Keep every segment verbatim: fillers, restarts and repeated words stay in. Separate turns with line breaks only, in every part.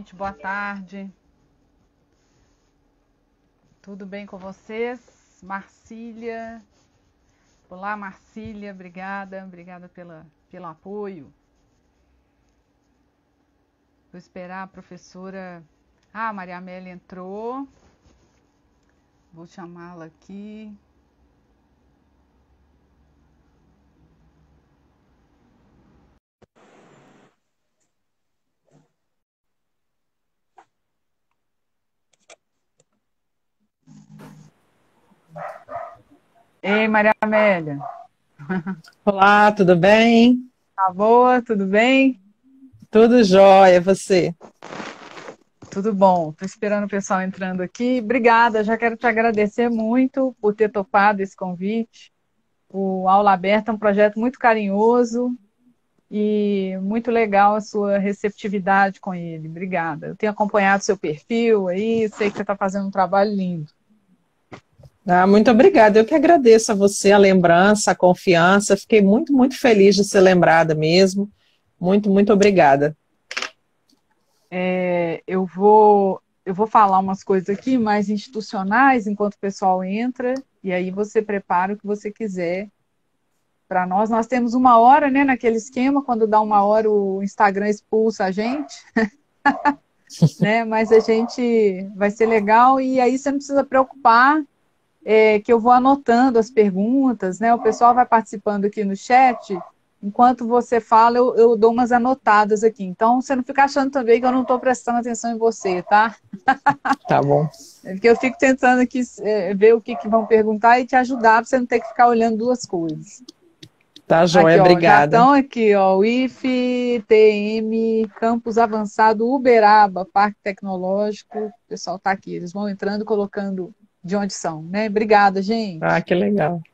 gente? Boa tarde. Tudo bem com vocês? Marcília. Olá, Marcília. Obrigada. Obrigada pela, pelo apoio. Vou esperar a professora... Ah, a Maria Amélia entrou. Vou chamá-la aqui. Ei, Maria Amélia.
Olá, tudo bem?
Tá boa? Tudo bem?
Tudo jóia, você?
Tudo bom. Estou esperando o pessoal entrando aqui. Obrigada. Já quero te agradecer muito por ter topado esse convite. O Aula Aberta é um projeto muito carinhoso e muito legal a sua receptividade com ele. Obrigada. Eu tenho acompanhado seu perfil aí, sei que você está fazendo um trabalho lindo.
Ah, muito obrigada. Eu que agradeço a você a lembrança, a confiança. Fiquei muito, muito feliz de ser lembrada mesmo. Muito, muito obrigada.
É, eu vou, eu vou falar umas coisas aqui mais institucionais enquanto o pessoal entra, e aí você prepara o que você quiser para nós. Nós temos uma hora, né, naquele esquema, quando dá uma hora o Instagram expulsa a gente, né? Mas a gente vai ser legal e aí você não precisa preocupar, é, que eu vou anotando as perguntas, né? O pessoal vai participando aqui no chat. Enquanto você fala, eu, eu dou umas anotadas aqui. Então, você não fica achando também que eu não estou prestando atenção em você, tá?
Tá bom.
É porque eu fico tentando aqui é, ver o que, que vão perguntar e te ajudar para você não ter que ficar olhando duas coisas.
Tá jóia,
Aqui, ó, já
obrigada.
estão aqui, ó, o I F E, T M, Campus Avançado, Uberaba, Parque Tecnológico, o pessoal está aqui, eles vão entrando, colocando de onde são, né? Obrigada,
Ah,
gente.
que legal.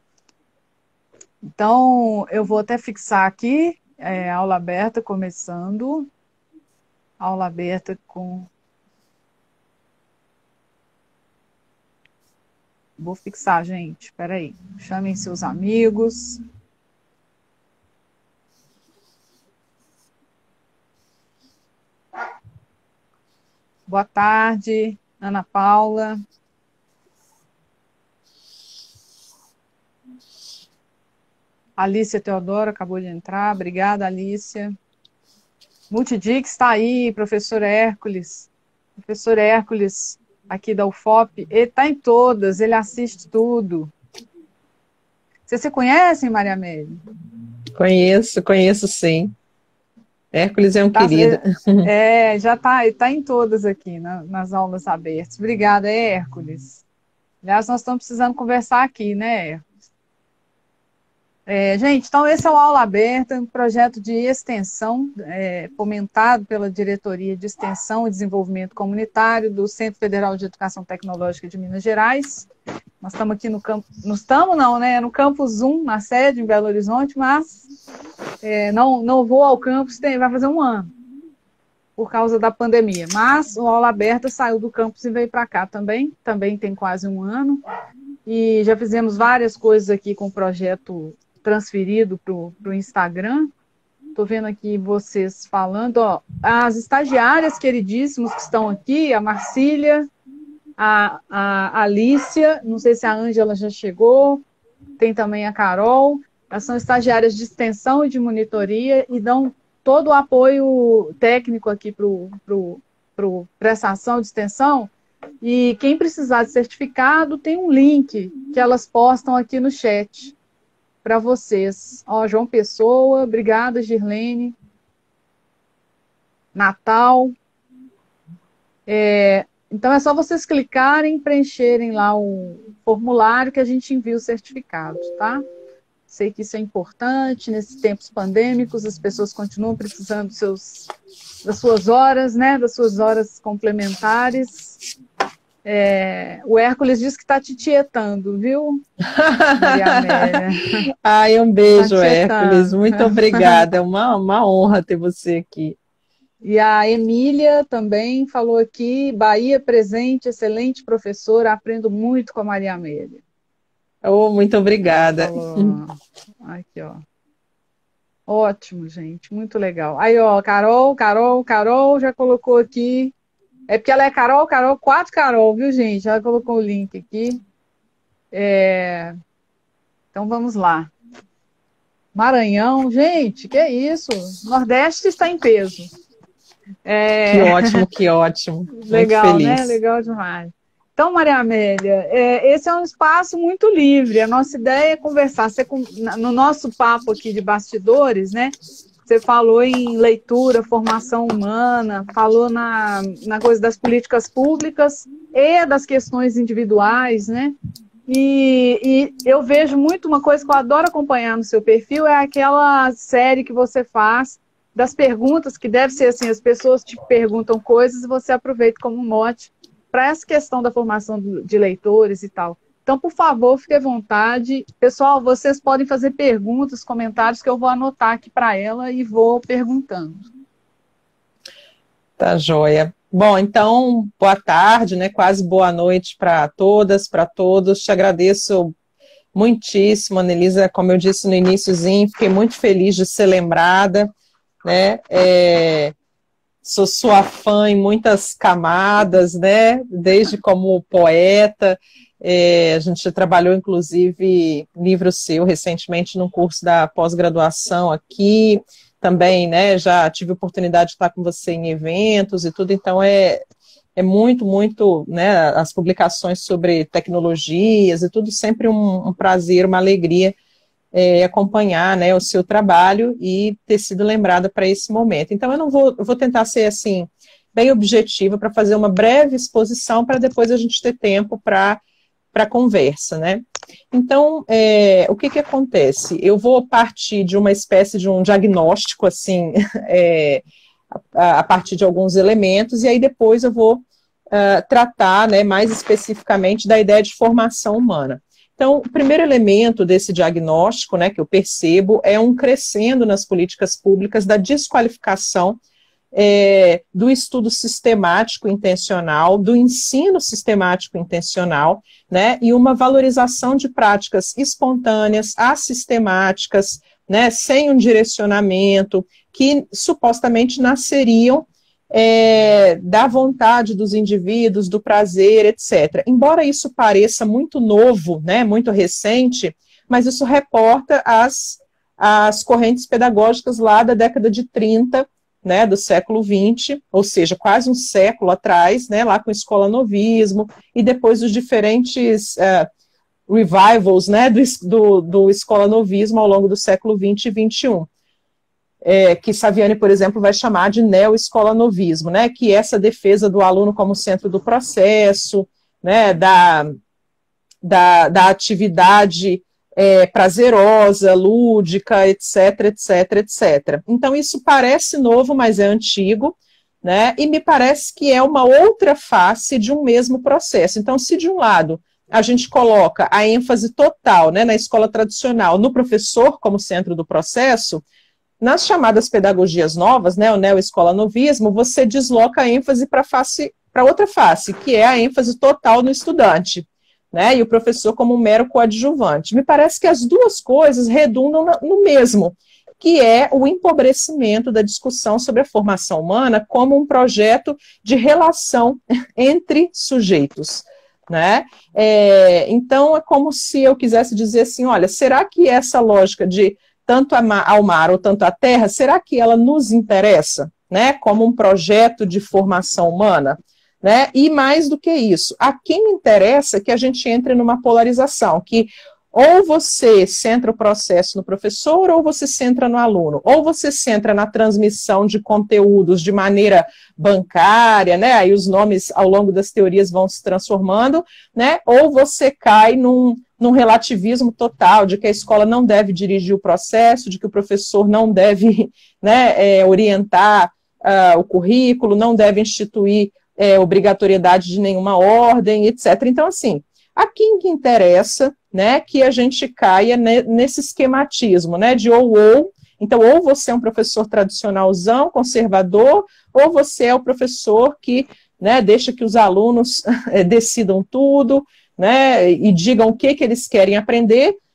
Então, eu vou até fixar aqui, é, aula aberta começando, aula aberta com... Vou fixar, gente, espera aí, chamem seus amigos... Boa tarde, Ana Paula. Alícia Teodoro acabou de entrar. Obrigada, Alícia. Multidix está aí, professor Hércules. Professor Hércules, aqui da U F O P. Ele está em todas, ele assiste tudo. Vocês se conhecem, Maria Amélia?
Conheço, conheço sim. Hércules é um
Tá,
querido.
é, já está tá em todas aqui, na, nas aulas abertas. Obrigada, Hércules. Aliás, nós estamos precisando conversar aqui, né, Hércules? É, gente, então esse é o Aula Aberta, um projeto de extensão é, fomentado pela Diretoria de Extensão e Desenvolvimento Comunitário do Centro Federal de Educação Tecnológica de Minas Gerais. Nós estamos aqui no campo, não estamos não, né? No campus um, na sede, em Belo Horizonte, mas é, não, não vou ao campus, tem, vai fazer um ano, por causa da pandemia. Mas o Aula Aberta saiu do campus e veio para cá também, também tem quase um ano. E já fizemos várias coisas aqui com o projeto transferido para o Instagram. Estou vendo aqui vocês falando, ó, as estagiárias queridíssimas que estão aqui, a Marcília, a, a Alícia, não sei se a Ângela já chegou, tem também a Carol, elas são estagiárias de extensão e de monitoria e dão todo o apoio técnico aqui para a prestação de extensão. E quem precisar de certificado, tem um link que elas postam aqui no chat para vocês. Ó, João Pessoa, obrigada, Girlene. Natal. É, então é só vocês clicarem, preencherem lá o formulário que a gente envia os certificados, tá? Sei que isso é importante, nesses tempos pandêmicos, as pessoas continuam precisando dos seus, das suas horas, né? Das suas horas complementares. É, o Hércules diz que está te tietando, viu, Maria Amélia?
Ai, um
Está
beijo, Hércules.
tietando.
Muito obrigada. É uma, uma honra ter você aqui.
E a Emília também falou aqui, Bahia presente, excelente professora, aprendo muito com a Maria Amélia.
Oh, muito
Ela
obrigada.
falou, aqui, ó. Ótimo, gente, muito legal. Aí, ó, Carol, Carol, Carol já colocou aqui. É porque ela é Carol, Carol, quatro Carol, viu, gente? Ela colocou o link aqui. É... Então vamos lá. Maranhão, gente, que isso? Nordeste está em peso. É...
Que ótimo, que ótimo.
Legal,
muito feliz.
né? Legal demais. Então, Maria Amélia, é, esse é um espaço muito livre. A nossa ideia é conversar. Você, no nosso papo aqui de bastidores, né? Você falou em leitura, formação humana, falou na, na coisa das políticas públicas e das questões individuais, né? E, e eu vejo muito uma coisa que eu adoro acompanhar no seu perfil, é aquela série que você faz das perguntas, que deve ser assim, as pessoas te perguntam coisas e você aproveita como mote para essa questão da formação de leitores e tal. Então, por favor, fique à vontade. Pessoal, vocês podem fazer perguntas, comentários, que eu vou anotar aqui para ela e vou perguntando.
Tá joia. Bom, então, boa tarde, né? Quase boa noite para todas, para todos. Te agradeço muitíssimo, Anelisa. Como eu disse no iniciozinho, fiquei muito feliz de ser lembrada, né? É... Sou sua fã em muitas camadas, né? Desde como poeta, é, a gente trabalhou, inclusive, livro seu recentemente num curso da pós-graduação aqui, também, né? Já tive a oportunidade de estar com você em eventos e tudo, então é, é muito, muito, né? As publicações sobre tecnologias e tudo, sempre um, um prazer, uma alegria. É, acompanhar, né, o seu trabalho e ter sido lembrada para esse momento. Então, eu não vou, eu vou tentar ser, assim, bem objetiva para fazer uma breve exposição para depois a gente ter tempo para para conversa, né? Então, é, o que que acontece? Eu vou partir de uma espécie de um diagnóstico, assim, é, a, a partir de alguns elementos, e aí depois eu vou uh, tratar, né, mais especificamente da ideia de formação humana. Então, o primeiro elemento desse diagnóstico, né, que eu percebo, é um crescendo nas políticas públicas da desqualificação é, do estudo sistemático intencional, do ensino sistemático intencional, né, e uma valorização de práticas espontâneas, assistemáticas, né, sem um direcionamento, que supostamente nasceriam É, da vontade dos indivíduos, do prazer, etcétera. Embora isso pareça muito novo, né, muito recente, mas isso reporta as, as correntes pedagógicas lá da década de trinta, né, do século vinte, ou seja, quase um século atrás, né, lá com o escolanovismo, e depois os diferentes uh, revivals, né, do, do, do escolanovismo ao longo do século vinte e vinte e um. É, que Saviani, por exemplo, vai chamar de neo-escolanovismo, né, que é essa defesa do aluno como centro do processo, né, da, da, da atividade é, prazerosa, lúdica, etc, etc, etcétera. Então, isso parece novo, mas é antigo, né, e me parece que é uma outra face de um mesmo processo. Então, se de um lado a gente coloca a ênfase total, né, na escola tradicional, no professor como centro do processo, nas chamadas pedagogias novas, né, o neo-escolanovismo, você desloca a ênfase para face, para outra face, que é a ênfase total no estudante, né, e o professor como um mero coadjuvante. Me parece que as duas coisas redundam no mesmo, que é o empobrecimento da discussão sobre a formação humana como um projeto de relação entre sujeitos, né? É, então, é como se eu quisesse dizer assim, olha, será que essa lógica de tanto ao mar ou tanto à terra, será que ela nos interessa, né, como um projeto de formação humana? Né? E mais do que isso, a quem interessa que a gente entre numa polarização, que ou você centra o processo no professor, ou você centra no aluno, ou você centra na transmissão de conteúdos de maneira bancária, né? Aí os nomes ao longo das teorias vão se transformando, né? Ou você cai num, num relativismo total, de que a escola não deve dirigir o processo, de que o professor não deve, né, é, orientar uh, o currículo, não deve instituir é, obrigatoriedade de nenhuma ordem, etcétera. Então, assim, a quem que interessa, né, que a gente caia nesse esquematismo, né, de ou ou, então ou você é um professor tradicionalzão, conservador, ou você é o professor que, né, deixa que os alunos decidam tudo, né, e digam o que, que eles querem aprender,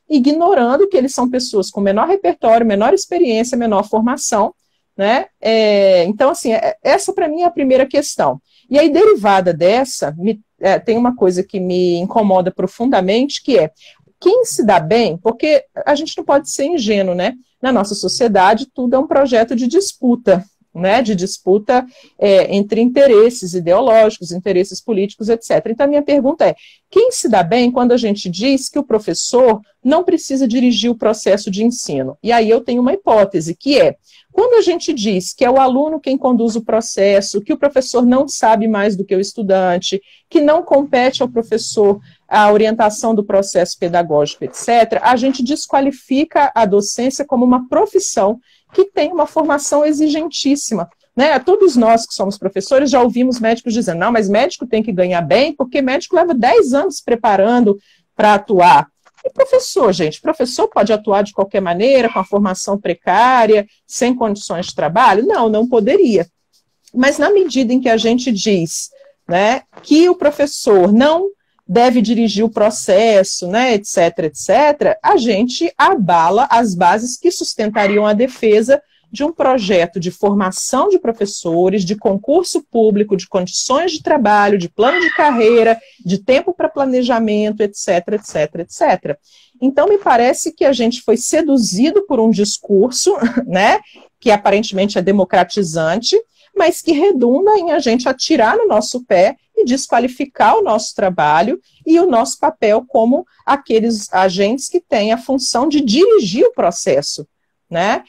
ignorando que eles são pessoas com menor repertório, menor experiência, menor formação, né? É, então, assim, essa para mim é a primeira questão. E aí, derivada dessa, me, é, tem uma coisa que me incomoda profundamente, que é quem se dá bem, porque a gente não pode ser ingênuo, né? Na nossa sociedade, tudo é um projeto de disputa, né? De disputa é, entre interesses ideológicos, interesses políticos, etcétera. Então, a minha pergunta é, quem se dá bem quando a gente diz que o professor não precisa dirigir o processo de ensino? E aí eu tenho uma hipótese, que é, quando a gente diz que é o aluno quem conduz o processo, que o professor não sabe mais do que o estudante, que não compete ao professor a orientação do processo pedagógico, etcétera, a gente desqualifica a docência como uma profissão que tem uma formação exigentíssima, né? Todos nós que somos professores já ouvimos médicos dizendo, não, mas médico tem que ganhar bem, porque médico leva dez anos se preparando para atuar. E professor, gente, professor pode atuar de qualquer maneira, com a formação precária, sem condições de trabalho? Não, não poderia. Mas na medida em que a gente diz, né, que o professor não deve dirigir o processo, né, etc, etcétera, a gente abala as bases que sustentariam a defesa de um projeto de formação de professores, de concurso público, de condições de trabalho, de plano de carreira, de tempo para planejamento, etc, etc, etcétera. Então, me parece que a gente foi seduzido por um discurso, né, que aparentemente é democratizante, mas que redunda em a gente atirar no nosso pé e desqualificar o nosso trabalho e o nosso papel como aqueles agentes que têm a função de dirigir o processo, né?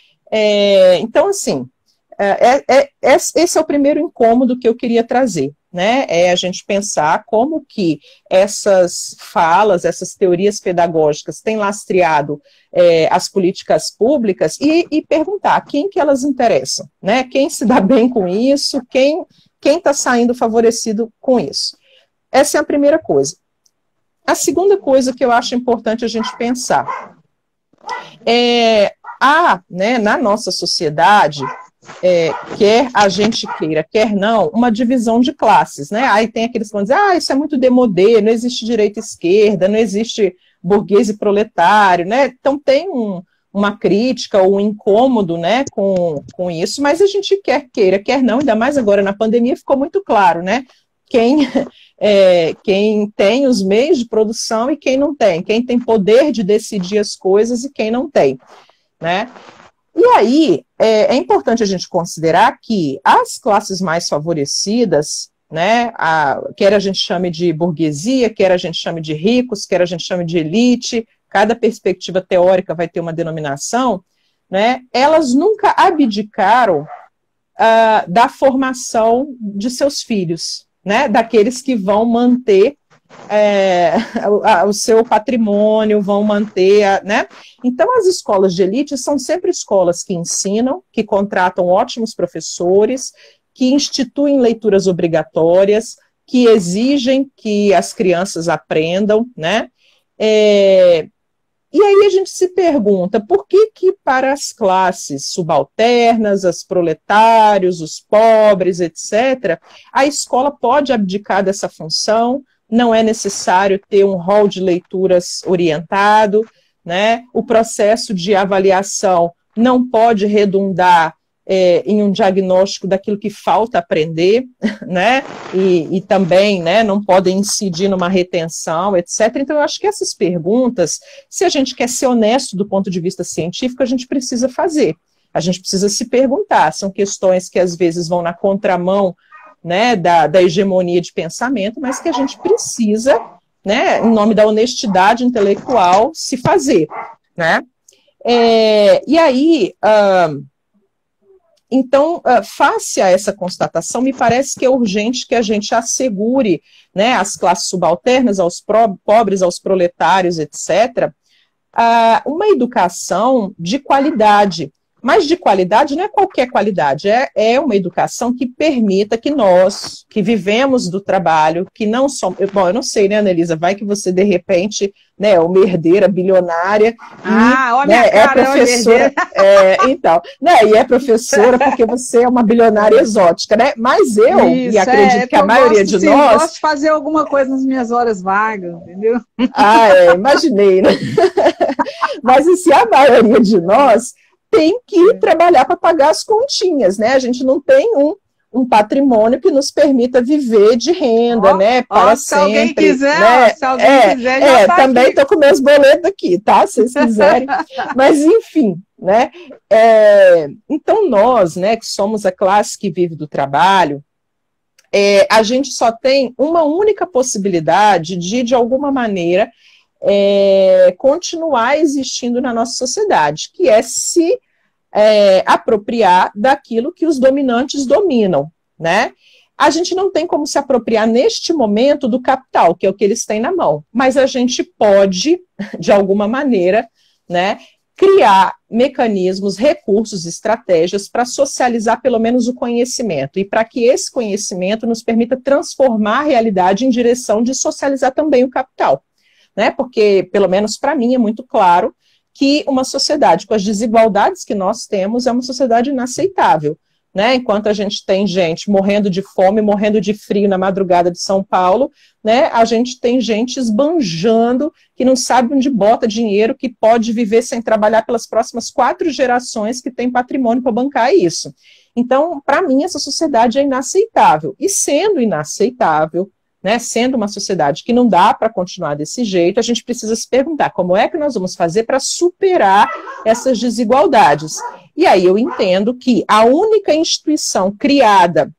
É, então, assim, é, é, é, esse é o primeiro incômodo que eu queria trazer, né? É a gente pensar como que essas falas, essas teorias pedagógicas têm lastreado é, as políticas públicas e, e perguntar a quem que elas interessam, né? Quem se dá bem com isso, quem quem está saindo favorecido com isso. Essa é a primeira coisa. A segunda coisa que eu acho importante a gente pensar é há, né, na nossa sociedade, é, quer a gente queira, quer não, uma divisão de classes, né? Aí tem aqueles que vão dizer, ah, isso é muito demodê, não existe direita e esquerda, não existe burguês e proletário, né? Então tem um, uma crítica ou um incômodo, né, com, com isso, mas a gente quer queira, quer não, ainda mais agora na pandemia ficou muito claro, né? Quem, é, quem tem os meios de produção e quem não tem, quem tem poder de decidir as coisas e quem não tem, né? E aí, é, é importante a gente considerar que as classes mais favorecidas, né, a, quer a gente chame de burguesia, quer a gente chame de ricos, quer a gente chame de elite, cada perspectiva teórica vai ter uma denominação, né, elas nunca abdicaram uh, da formação de seus filhos, né, daqueles que vão manter É, a, a, o seu patrimônio, vão manter, a, né? Então, as escolas de elite são sempre escolas que ensinam, que contratam ótimos professores, que instituem leituras obrigatórias, que exigem que as crianças aprendam, né? É, e aí a gente se pergunta, por que que para as classes subalternas, os proletários, os pobres, etcétera, a escola pode abdicar dessa função? Não é necessário ter um rol de leituras orientado, né? O processo de avaliação não pode redundar é, em um diagnóstico daquilo que falta aprender, né? E, e também, né, não podem incidir numa retenção, etcétera. Então, eu acho que essas perguntas, se a gente quer ser honesto do ponto de vista científico, a gente precisa fazer. A gente precisa se perguntar, são questões que às vezes vão na contramão, né, da, da hegemonia de pensamento, mas que a gente precisa, né, em nome da honestidade intelectual, se fazer, né? É, e aí, uh, então, uh, face a essa constatação, me parece que é urgente que a gente assegure, né, às classes subalternas, aos pro, pobres, aos proletários, etcétera, uh, uma educação de qualidade. Mas de qualidade não é qualquer qualidade, é, é uma educação que permita que nós, que vivemos do trabalho, que não somos... Bom, eu não sei, né, Anelisa, vai que você, de repente, né, é uma herdeira bilionária,
ah,
e,
olha
né,
minha cara,
é professora... É, então, né, e é professora porque você é uma bilionária exótica, né? Mas eu,
Isso,
e acredito
é,
que a maioria
gosto,
de
sim,
nós...
Eu gosto de fazer alguma coisa nas minhas horas vagas, entendeu?
Ah, é, imaginei, né? Mas assim, a maioria de nós tem que trabalhar para pagar as continhas, né? A gente não tem um, um patrimônio que nos permita viver de renda,
oh,
né? Para
oh, se
sempre.
Alguém quiser,
né?
ó, se alguém
é,
quiser, já
é,
tá
também
aqui.
estou com meus boletos aqui, tá? Se vocês quiserem. Mas, enfim, né? É, então, nós, né, que somos a classe que vive do trabalho, é, a gente só tem uma única possibilidade de, de alguma maneira, é, continuar existindo na nossa sociedade, que é se é, apropriar daquilo que os dominantes dominam, né? A gente não tem como se apropriar neste momento do capital, que é o que eles têm na mão, mas a gente pode, de alguma maneira, né, criar mecanismos, recursos, estratégias para socializar pelo menos o conhecimento e para que esse conhecimento nos permita transformar a realidade em direção de socializar também o capital, né? Porque, pelo menos para mim, é muito claro que uma sociedade com as desigualdades que nós temos é uma sociedade inaceitável, né? Enquanto a gente tem gente morrendo de fome, morrendo de frio na madrugada de São Paulo, né? A gente tem gente esbanjando, que não sabe onde bota dinheiro, que pode viver sem trabalhar pelas próximas quatro gerações, que tem patrimônio para bancar isso. Então, para mim, essa sociedade é inaceitável. E sendo inaceitável, né, sendo uma sociedade que não dá para continuar desse jeito, a gente precisa se perguntar como é que nós vamos fazer para superar essas desigualdades. E aí eu entendo que a única instituição criada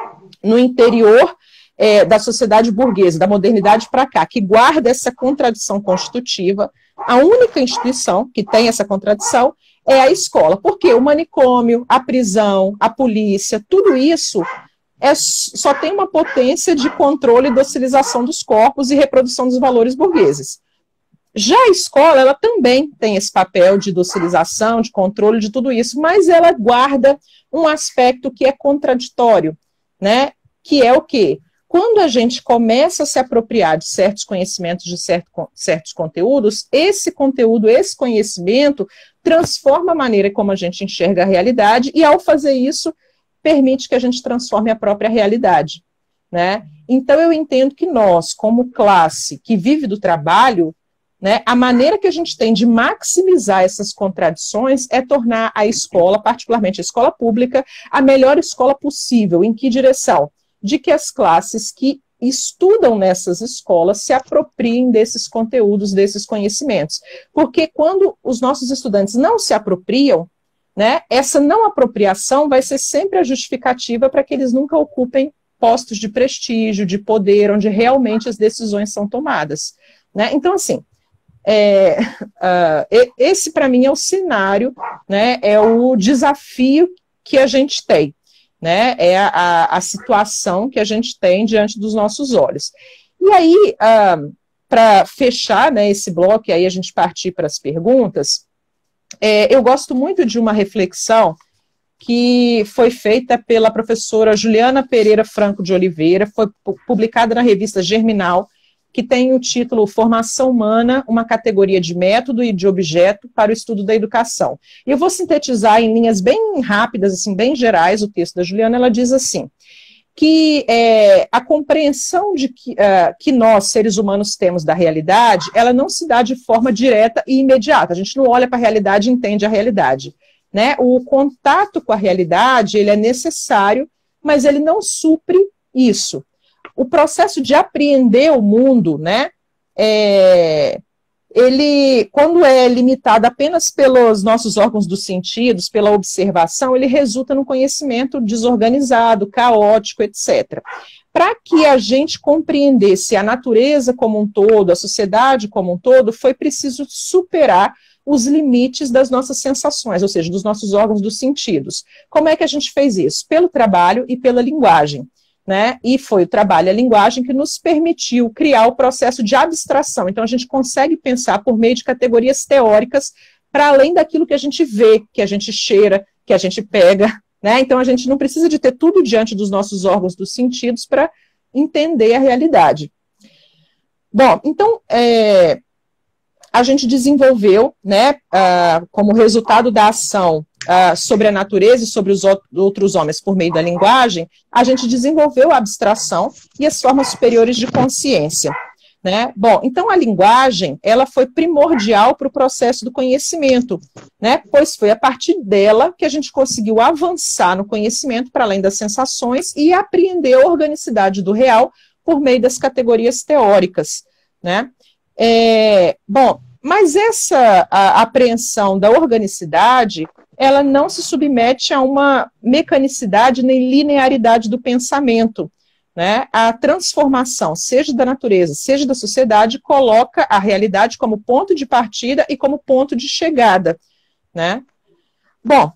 no interior é, da sociedade burguesa, da modernidade para cá, que guarda essa contradição constitutiva, a única instituição que tem essa contradição é a escola. Porque o manicômio, a prisão, a polícia, tudo isso É, só tem uma potência de controle e docilização dos corpos e reprodução dos valores burgueses. Já a escola, ela também tem esse papel de docilização, de controle de tudo isso, mas ela guarda um aspecto que é contraditório, né? Que é o quê? Quando a gente começa a se apropriar de certos conhecimentos, de certo, certos conteúdos, esse conteúdo, esse conhecimento transforma a maneira como a gente enxerga a realidade e, ao fazer isso, permite que a gente transforme a própria realidade, né? Então, eu entendo que nós, como classe que vive do trabalho, né, a maneira que a gente tem de maximizar essas contradições é tornar a escola, particularmente a escola pública, a melhor escola possível. Em que direção? De que as classes que estudam nessas escolas se apropriem desses conteúdos, desses conhecimentos. Porque quando os nossos estudantes não se apropriam, né, essa não apropriação vai ser sempre a justificativa para que eles nunca ocupem postos de prestígio, de poder, onde realmente as decisões são tomadas, né? Então, assim, é, uh, esse para mim é o cenário, né, é o desafio que a gente tem, né, é a, a situação que a gente tem diante dos nossos olhos. E aí, uh, para fechar, né, esse bloco, e aí a gente partir para as perguntas, É, eu gosto muito de uma reflexão que foi feita pela professora Juliana Pereira Franco de Oliveira, foi publicada na revista Germinal, que tem o título Formação Humana, uma categoria de método e de objeto para o estudo da educação. E eu vou sintetizar em linhas bem rápidas, assim, bem gerais, o texto da Juliana. Ela diz assim, que é, a compreensão de que, uh, que nós, seres humanos, temos da realidade, ela não se dá de forma direta e imediata. A gente não olha para a realidade e entende a realidade, né? O contato com a realidade, ele é necessário, mas ele não supre isso. O processo de apreender o mundo, né, é, ele, quando é limitado apenas pelos nossos órgãos dos sentidos, pela observação, ele resulta num conhecimento desorganizado, caótico, etcétera. Para que a gente compreendesse a natureza como um todo, a sociedade como um todo, foi preciso superar os limites das nossas sensações, ou seja, dos nossos órgãos dos sentidos. Como é que a gente fez isso? Pelo trabalho e pela linguagem. Né? E foi o trabalho e a linguagem que nos permitiu criar o processo de abstração. Então, a gente consegue pensar por meio de categorias teóricas para além daquilo que a gente vê, que a gente cheira, que a gente pega. Né? Então, a gente não precisa de ter tudo diante dos nossos órgãos dos sentidos para entender a realidade. Bom, então, é, a gente desenvolveu, né, uh, como resultado da ação Uh, sobre a natureza e sobre os outros homens por meio da linguagem, a gente desenvolveu a abstração e as formas superiores de consciência. Né? Bom, então a linguagem, ela foi primordial para o processo do conhecimento, né? Pois foi a partir dela que a gente conseguiu avançar no conhecimento para além das sensações e apreender a organicidade do real por meio das categorias teóricas, né? É, bom, mas essa a, a apreensão da organicidade, ela não se submete a uma mecanicidade nem linearidade do pensamento, né? A transformação, seja da natureza, seja da sociedade, coloca a realidade como ponto de partida e como ponto de chegada, né? Bom,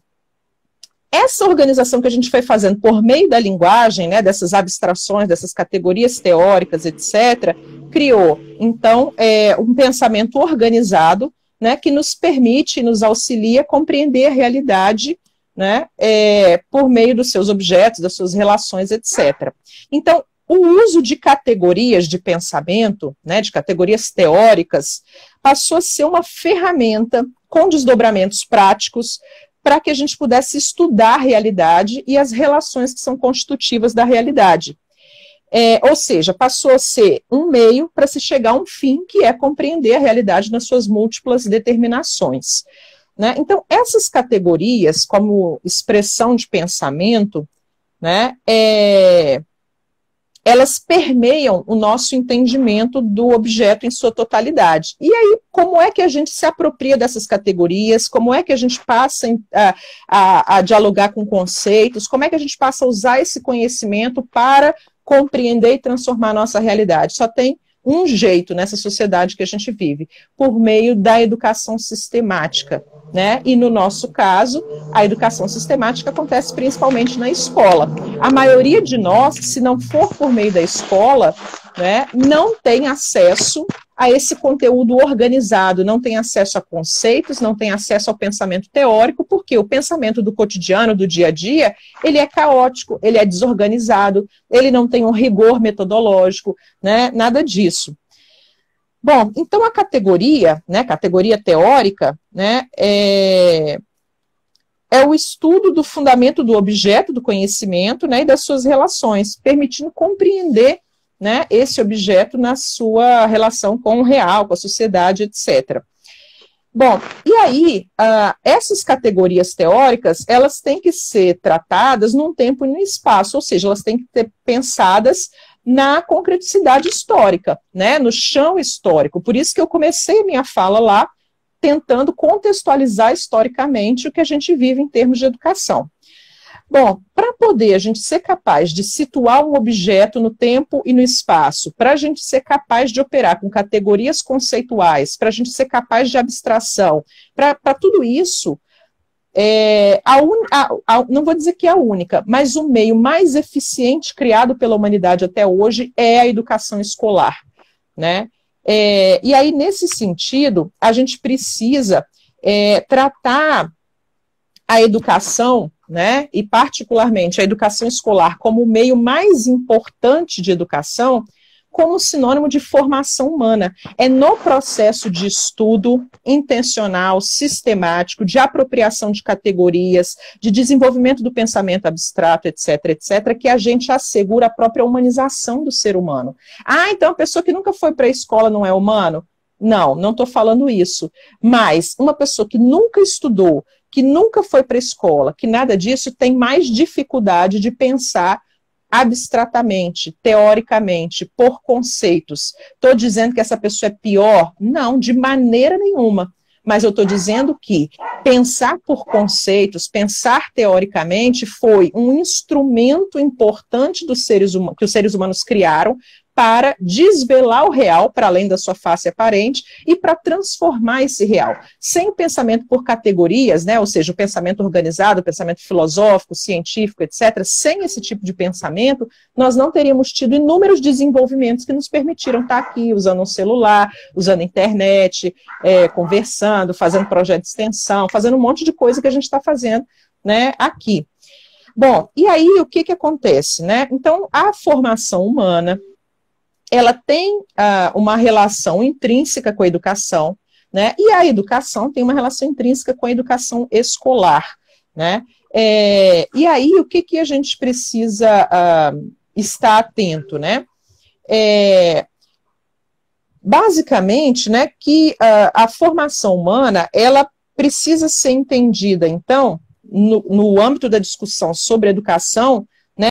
essa organização que a gente foi fazendo por meio da linguagem, né, dessas abstrações, dessas categorias teóricas, etcétera, criou, então, é, um pensamento organizado, né, que nos permite e nos auxilia a compreender a realidade, né, é, por meio dos seus objetos, das suas relações, etcétera. Então, o uso de categorias de pensamento, né, de categorias teóricas, passou a ser uma ferramenta com desdobramentos práticos para que a gente pudesse estudar a realidade e as relações que são constitutivas da realidade. É, ou seja, passou a ser um meio para se chegar a um fim, que é compreender a realidade nas suas múltiplas determinações. Né? Então, essas categorias, como expressão de pensamento, né, é, elas permeiam o nosso entendimento do objeto em sua totalidade. E aí, como é que a gente se apropria dessas categorias, como é que a gente passa a, a, a dialogar com conceitos, como é que a gente passa a usar esse conhecimento para compreender e transformar a nossa realidade? Só tem um jeito nessa sociedade que a gente vive, por meio da educação sistemática, né? E no nosso caso, a educação sistemática acontece principalmente na escola. A maioria de nós, se não for por meio da escola, né, não tem acesso a esse conteúdo organizado, não tem acesso a conceitos, não tem acesso ao pensamento teórico, porque o pensamento do cotidiano, do dia a dia, ele é caótico, ele é desorganizado, ele não tem um rigor metodológico, né, nada disso. Bom, então a categoria, né, categoria teórica, né, é, é o estudo do fundamento do objeto do conhecimento, né, e das suas relações, permitindo compreender, né, esse objeto na sua relação com o real, com a sociedade, etcétera. Bom, e aí, uh, essas categorias teóricas, elas têm que ser tratadas num tempo e num espaço, ou seja, elas têm que ser pensadas na concreticidade histórica, né, no chão histórico. Por isso que eu comecei a minha fala lá, tentando contextualizar historicamente o que a gente vive em termos de educação. Bom, para poder a gente ser capaz de situar um objeto no tempo e no espaço, para a gente ser capaz de operar com categorias conceituais, para a gente ser capaz de abstração, para tudo isso, é, a un, a, a, não vou dizer que é a única, mas o meio mais eficiente criado pela humanidade até hoje é a educação escolar, né? É, e aí, nesse sentido, a gente precisa é, tratar a educação, né, e particularmente a educação escolar como o meio mais importante de educação, como sinônimo de formação humana. É no processo de estudo intencional, sistemático, de apropriação de categorias, de desenvolvimento do pensamento abstrato, etc, etcétera, que a gente assegura a própria humanização do ser humano. Ah, então a pessoa que nunca foi para a escola não é humano? Não, não estou falando isso. Mas uma pessoa que nunca estudou, que nunca foi para a escola, que nada disso, tem mais dificuldade de pensar abstratamente, teoricamente, por conceitos. Estou dizendo que essa pessoa é pior? Não, de maneira nenhuma. Mas eu estou dizendo que pensar por conceitos, pensar teoricamente, foi um instrumento importante dos seres humanos, que os seres humanos criaram para desvelar o real, para além da sua face aparente, e para transformar esse real. Sem o pensamento por categorias, né, ou seja, o pensamento organizado, o pensamento filosófico, científico, etcétera, sem esse tipo de pensamento, nós não teríamos tido inúmeros desenvolvimentos que nos permitiram estar aqui, usando um celular, usando a internet, é, conversando, fazendo projeto de extensão, fazendo um monte de coisa que a gente está fazendo, né, aqui. Bom, e aí o que, que acontece, né? Então, a formação humana, ela tem uh, uma relação intrínseca com a educação, né? E a educação tem uma relação intrínseca com a educação escolar, né? É, e aí, o que, que a gente precisa uh, estar atento, né? É, basicamente, né, que uh, a formação humana, ela precisa ser entendida, então, no, no âmbito da discussão sobre educação, né,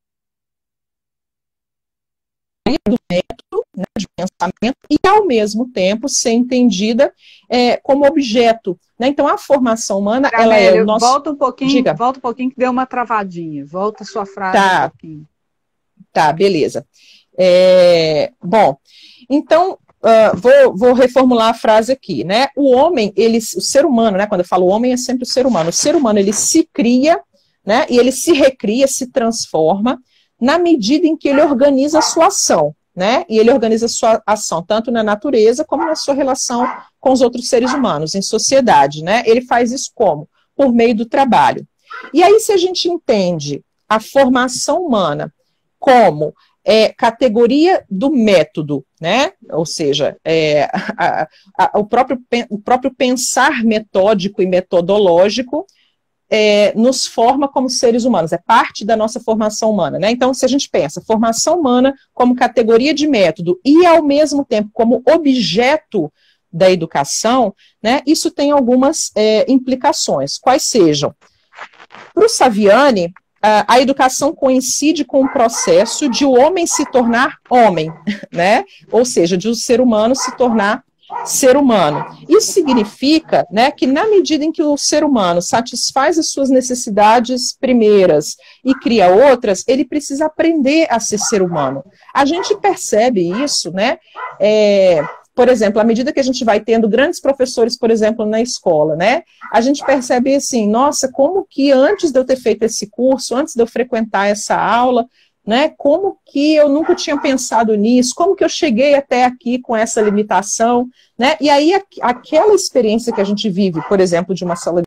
do método, né, de pensamento, e, ao mesmo tempo, ser entendida é, como objeto. Né? Então, a formação humana,
Gamélia,
ela é o nosso...
Volta um pouquinho,
Diga.
volta um pouquinho que deu uma travadinha. Volta a sua frase
tá.
um pouquinho.
Tá, beleza. É, bom, então, uh, vou, vou reformular a frase aqui, né? O homem, ele, o ser humano, né? Quando eu falo homem, é sempre o ser humano. O ser humano, ele se cria, né? E ele se recria, se transforma, na medida em que ele organiza a sua ação, né? E ele organiza a sua ação tanto na natureza como na sua relação com os outros seres humanos, em sociedade, né? Ele faz isso como? Por meio do trabalho. E aí, se a gente entende a formação humana como é, categoria do método, né? Ou seja, é, a, a, o, próprio, o próprio pensar metódico e metodológico é, nos forma como seres humanos, é parte da nossa formação humana, né? Então, se a gente pensa formação humana como categoria de método e, ao mesmo tempo, como objeto da educação, né? Isso tem algumas é, implicações, quais sejam. Para o Saviani, a educação coincide com o processo de o homem se tornar homem, né? Ou seja, de o ser humano se tornar ser humano. Isso significa, né, que na medida em que o ser humano satisfaz as suas necessidades primeiras e cria outras, ele precisa aprender a ser ser humano. A gente percebe isso, né? É, por exemplo, à medida que a gente vai tendo grandes professores, por exemplo, na escola, né? A gente percebe assim, nossa, como que antes de eu ter feito esse curso, antes de eu frequentar essa aula, né? Como que eu nunca tinha pensado nisso? Como que eu cheguei até aqui com essa limitação, né? E aí aquela experiência que a gente vive, por exemplo, de uma sala de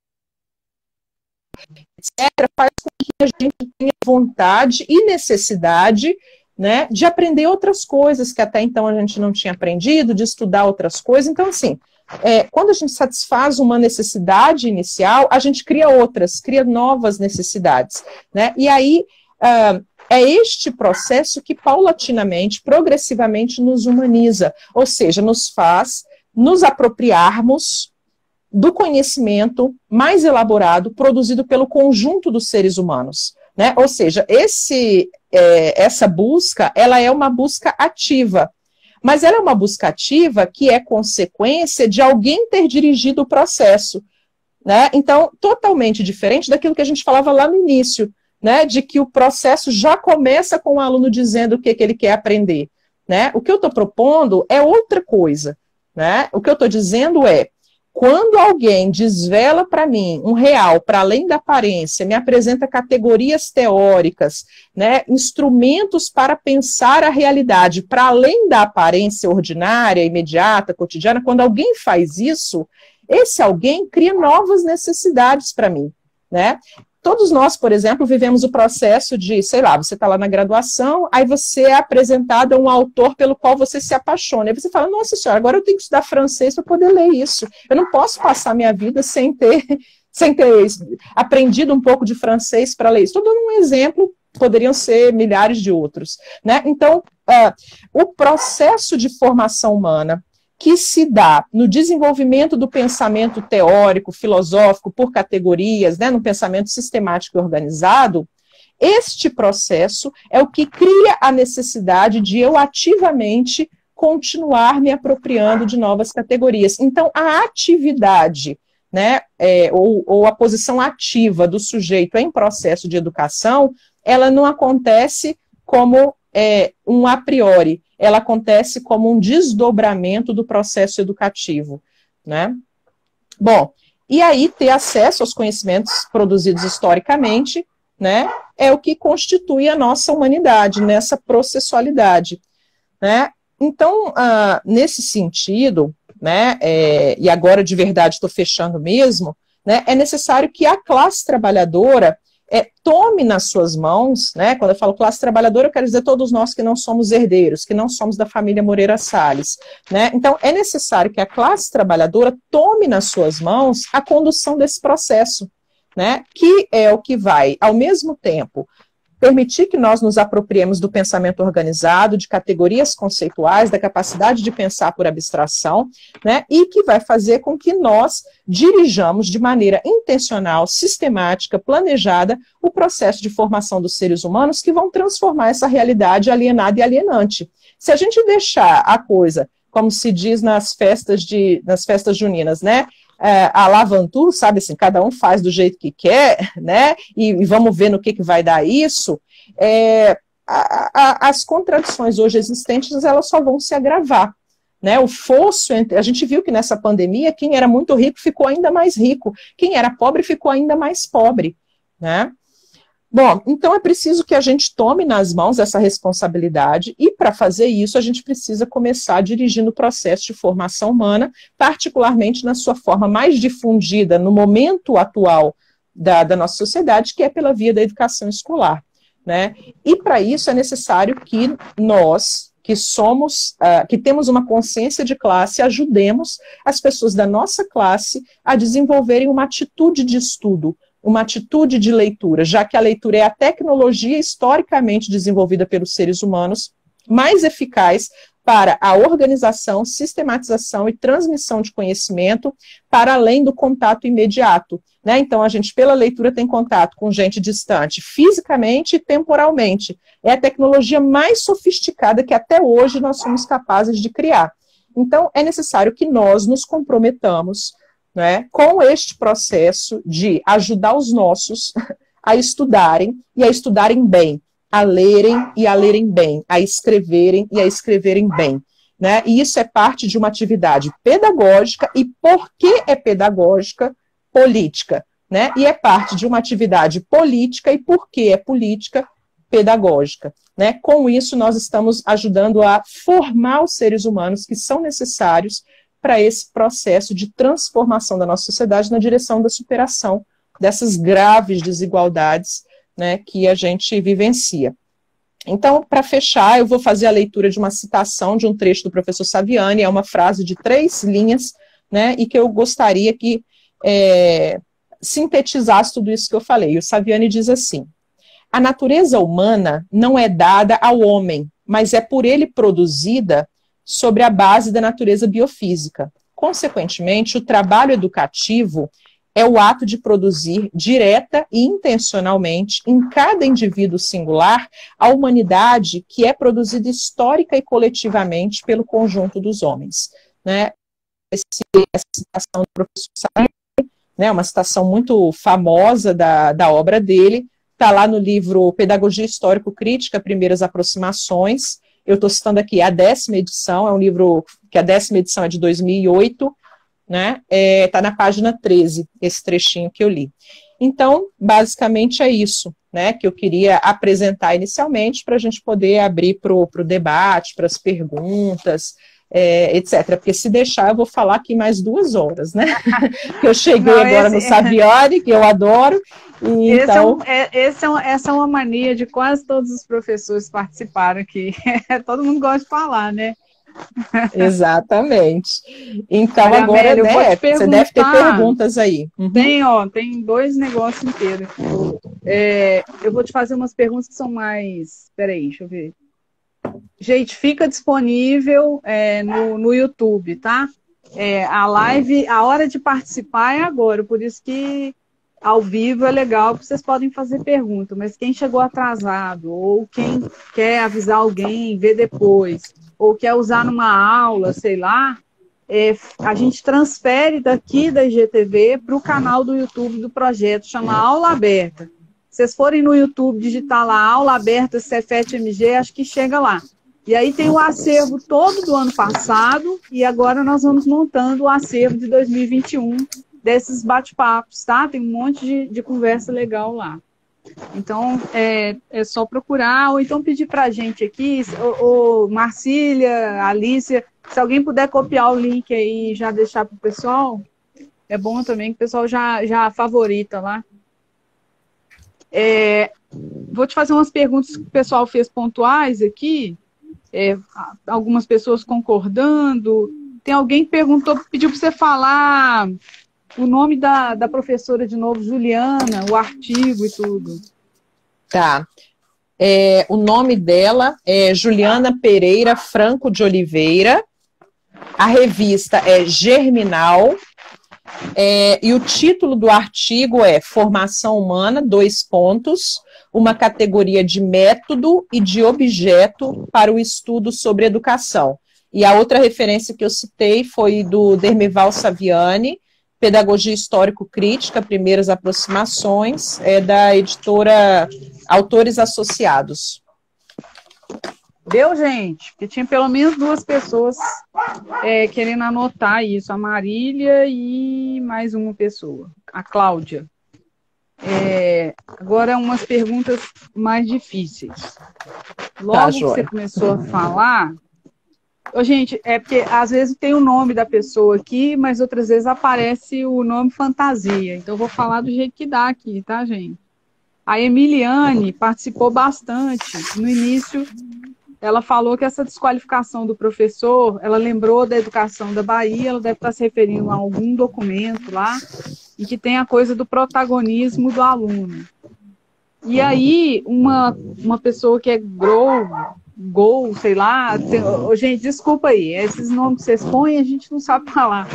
etcétera, faz com que a gente tenha vontade e necessidade, né, de aprender outras coisas que até então a gente não tinha aprendido, de estudar outras coisas. Então, assim, é, quando a gente satisfaz uma necessidade inicial, a gente cria outras, cria novas necessidades, né? E aí uh, é este processo que paulatinamente, progressivamente nos humaniza, ou seja, nos faz nos apropriarmos do conhecimento mais elaborado produzido pelo conjunto dos seres humanos. Né? Ou seja, esse, é, essa busca, ela é uma busca ativa, mas ela é uma busca ativa que é consequência de alguém ter dirigido o processo, né? Então, totalmente diferente daquilo que a gente falava lá no início, né? De que o processo já começa com o aluno dizendo o que, que ele quer aprender, né? O que eu estou propondo é outra coisa, né? O que eu estou dizendo é, quando alguém desvela para mim um real para além da aparência, me apresenta categorias teóricas, né, instrumentos para pensar a realidade para além da aparência ordinária, imediata, cotidiana, quando alguém faz isso, esse alguém cria novas necessidades para mim, né? Todos nós, por exemplo, vivemos o processo de, sei lá, você está lá na graduação, aí você é apresentado a um autor pelo qual você se apaixona. Aí você fala, nossa senhora, agora eu tenho que estudar francês para poder ler isso. Eu não posso passar minha vida sem ter, sem ter aprendido um pouco de francês para ler isso. Estou dando um exemplo, poderiam ser milhares de outros, né? Então, uh, o processo de formação humana que se dá no desenvolvimento do pensamento teórico, filosófico, por categorias, né, no pensamento sistemático e organizado, este processo é o que cria a necessidade de eu ativamente continuar me apropriando de novas categorias. Então, a atividade, né, é, ou, ou a posição ativa do sujeito em processo de educação, ela não acontece como é, um a priori, ela acontece como um desdobramento do processo educativo, né? Bom, e aí ter acesso aos conhecimentos produzidos historicamente, né, é o que constitui a nossa humanidade, nessa processualidade, né? Então, ah, nesse sentido, né, é, e agora de verdade estou fechando mesmo, né, é necessário que a classe trabalhadora É, tome nas suas mãos, né, quando eu falo classe trabalhadora, eu quero dizer todos nós que não somos herdeiros, que não somos da família Moreira Salles, né, então é necessário que a classe trabalhadora tome nas suas mãos a condução desse processo, né, que é o que vai, ao mesmo tempo, permitir que nós nos apropriemos do pensamento organizado, de categorias conceituais, da capacidade de pensar por abstração, né, e que vai fazer com que nós dirijamos de maneira intencional, sistemática, planejada, o processo de formação dos seres humanos que vão transformar essa realidade alienada e alienante. Se a gente deixar a coisa, como se diz nas festas, de, nas festas juninas, né, É, a lavantu, sabe assim, cada um faz do jeito que quer, né, e, e vamos ver no que, que vai dar isso, é, a, a, as contradições hoje existentes, elas só vão se agravar, né, o fosso entre, a gente viu que nessa pandemia, quem era muito rico ficou ainda mais rico, quem era pobre ficou ainda mais pobre, né. Bom, então é preciso que a gente tome nas mãos essa responsabilidade e, para fazer isso, a gente precisa começar dirigindo o processo de formação humana, particularmente na sua forma mais difundida no momento atual da, da nossa sociedade, que é pela via da educação escolar, né? E, para isso, é necessário que nós, que somos, uh, que temos uma consciência de classe, ajudemos as pessoas da nossa classe a desenvolverem uma atitude de estudo, uma atitude de leitura, já que a leitura é a tecnologia historicamente desenvolvida pelos seres humanos mais eficaz para a organização, sistematização e transmissão de conhecimento para além do contato imediato, né? Então, a gente, pela leitura, tem contato com gente distante, fisicamente e temporalmente. É a tecnologia mais sofisticada que até hoje nós somos capazes de criar. Então, é necessário que nós nos comprometamos, né, com este processo de ajudar os nossos a estudarem e a estudarem bem, a lerem e a lerem bem, a escreverem e a escreverem bem, né? E isso é parte de uma atividade pedagógica e, por que é pedagógica? Política, né? E é parte de uma atividade política e, por que é política? Pedagógica, né? Com isso, nós estamos ajudando a formar os seres humanos que são necessários para esse processo de transformação da nossa sociedade na direção da superação dessas graves desigualdades, né, que a gente vivencia. Então, para fechar, eu vou fazer a leitura de uma citação de um trecho do professor Saviani, é uma frase de três linhas, né, e que eu gostaria que é, sintetizasse tudo isso que eu falei. O Saviani diz assim: a natureza humana não é dada ao homem, mas é por ele produzida sobre a base da natureza biofísica. Consequentemente, o trabalho educativo é o ato de produzir direta e intencionalmente, em cada indivíduo singular, a humanidade que é produzida histórica e coletivamente pelo conjunto dos homens, né? Esse, essa citação do professor Saviani, né, uma citação muito famosa da, da obra dele, está lá no livro Pedagogia Histórico-Crítica, Primeiras Aproximações. Eu estou citando aqui a décima edição, é um livro que a décima edição é de dois mil e oito, né? Está na página treze, esse trechinho que eu li. Então, basicamente é isso, né, que eu queria apresentar inicialmente para a gente poder abrir para o debate, para as perguntas, é, etcétera. Porque se deixar, eu vou falar aqui mais duas horas, né? Que eu cheguei Não, agora esse... no Saviani, que eu adoro. E
esse
então...
é um, é, esse é um, essa é uma mania de quase todos os professores que participaram aqui. Todo mundo gosta de falar, né?
Exatamente. Então,
Olha,
agora,
Amélia,
né, você deve ter perguntas aí. Uhum.
Tem, ó, tem dois negócios inteiros. É, eu vou te fazer umas perguntas que são mais... Peraí, deixa eu ver. Gente, fica disponível é, no, no YouTube, tá? É, a live, a hora de participar é agora, por isso que ao vivo é legal, porque vocês podem fazer pergunta, mas quem chegou atrasado, ou quem quer avisar alguém, ver depois, ou quer usar numa aula, sei lá, é, a gente transfere daqui da I G T V para o canal do YouTube do projeto, chama Aula Aberta. Se vocês forem no YouTube, digitar lá Aula Aberta Cefet M G, acho que chega lá. E aí tem o acervo todo do ano passado, e agora nós vamos montando o acervo de dois mil e vinte e um, desses bate-papos, tá? Tem um monte de, de conversa legal lá. Então, é, é só procurar, ou então pedir para a gente aqui, ou, ou Marcília, Alícia, se alguém puder copiar o link aí e já deixar para o pessoal, é bom também que o pessoal já, já favorita lá. É, vou te fazer umas perguntas que o pessoal fez pontuais aqui, é, algumas pessoas concordando. Tem alguém que perguntou, pediu para você falar o nome da, da professora de novo, Juliana, o artigo e tudo.
Tá. É, o nome dela é Juliana Pereira Franco de Oliveira, a revista é Germinal, é, e o título do artigo é Formação Humana, dois pontos, uma categoria de método e de objeto para o estudo sobre educação. E a outra referência que eu citei foi do Dermival Saviani, Pedagogia Histórico-Crítica, Primeiras Aproximações, é da editora Autores Associados.
Deu, gente? Porque tinha pelo menos duas pessoas é, querendo anotar isso, a Marília e mais uma pessoa, a Cláudia. É, agora, umas perguntas mais difíceis. Logo
Tá,
que
joia.
você começou a falar... Ô, gente, é porque às vezes tem o nome da pessoa aqui, mas outras vezes aparece o nome fantasia. Então, eu vou falar do jeito que dá aqui, tá, gente? A Emiliane participou bastante. No início, ela falou que essa desqualificação do professor, ela lembrou da educação da Bahia, ela deve estar se referindo a algum documento lá, e que tem a coisa do protagonismo do aluno. E aí, uma, uma pessoa que é grow, Gol, sei lá, tem, oh, gente, desculpa aí, esses nomes que vocês põem a gente não sabe falar.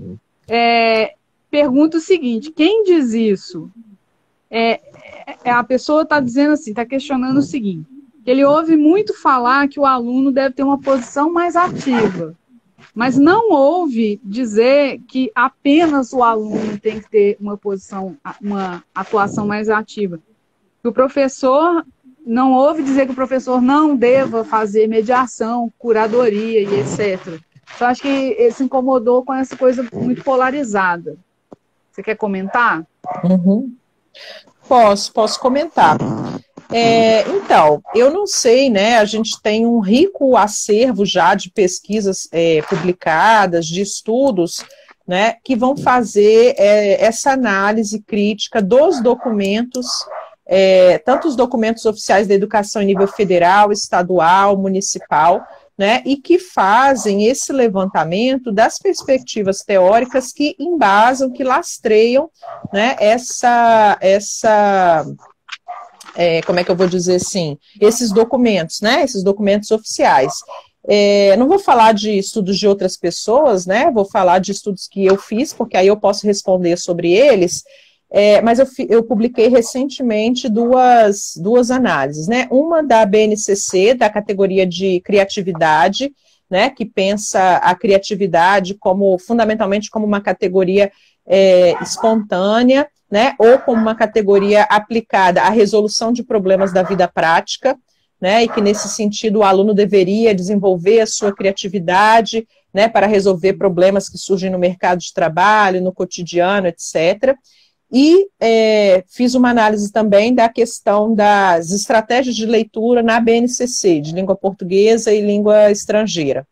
É, pergunta o seguinte, quem diz isso? É, é, a pessoa está dizendo assim, está questionando o seguinte, que ele ouve muito falar que o aluno deve ter uma posição mais ativa, mas não ouve dizer que apenas o aluno tem que ter uma posição, uma atuação mais ativa. Que o professor... Não ouve dizer que o professor não deva fazer mediação, curadoria e etcétera. Então, acho que ele se incomodou com essa coisa muito polarizada. Você quer comentar?
Uhum. Posso, posso comentar. É, então, eu não sei, né? A gente tem um rico acervo já de pesquisas é, publicadas, de estudos, né, que vão fazer é, essa análise crítica dos documentos. É, tanto os documentos oficiais da educação em nível federal, estadual, municipal, né, e que fazem esse levantamento das perspectivas teóricas que embasam, que lastreiam, né, essa, essa é, como é que eu vou dizer assim, esses documentos, né, esses documentos oficiais. É, não vou falar de estudos de outras pessoas, né, vou falar de estudos que eu fiz, porque aí eu posso responder sobre eles. É, mas eu, eu publiquei recentemente duas, duas análises, né? Uma da B N C C, da categoria de criatividade, né? Que pensa a criatividade como, fundamentalmente, como uma categoria é, espontânea, né? Ou como uma categoria aplicada à resolução de problemas da vida prática, né? E que, nesse sentido, o aluno deveria desenvolver a sua criatividade, né? Para resolver problemas que surgem no mercado de trabalho, no cotidiano, etcétera. E é, fiz uma análise também da questão das estratégias de leitura na B N C C, de língua portuguesa e língua estrangeira.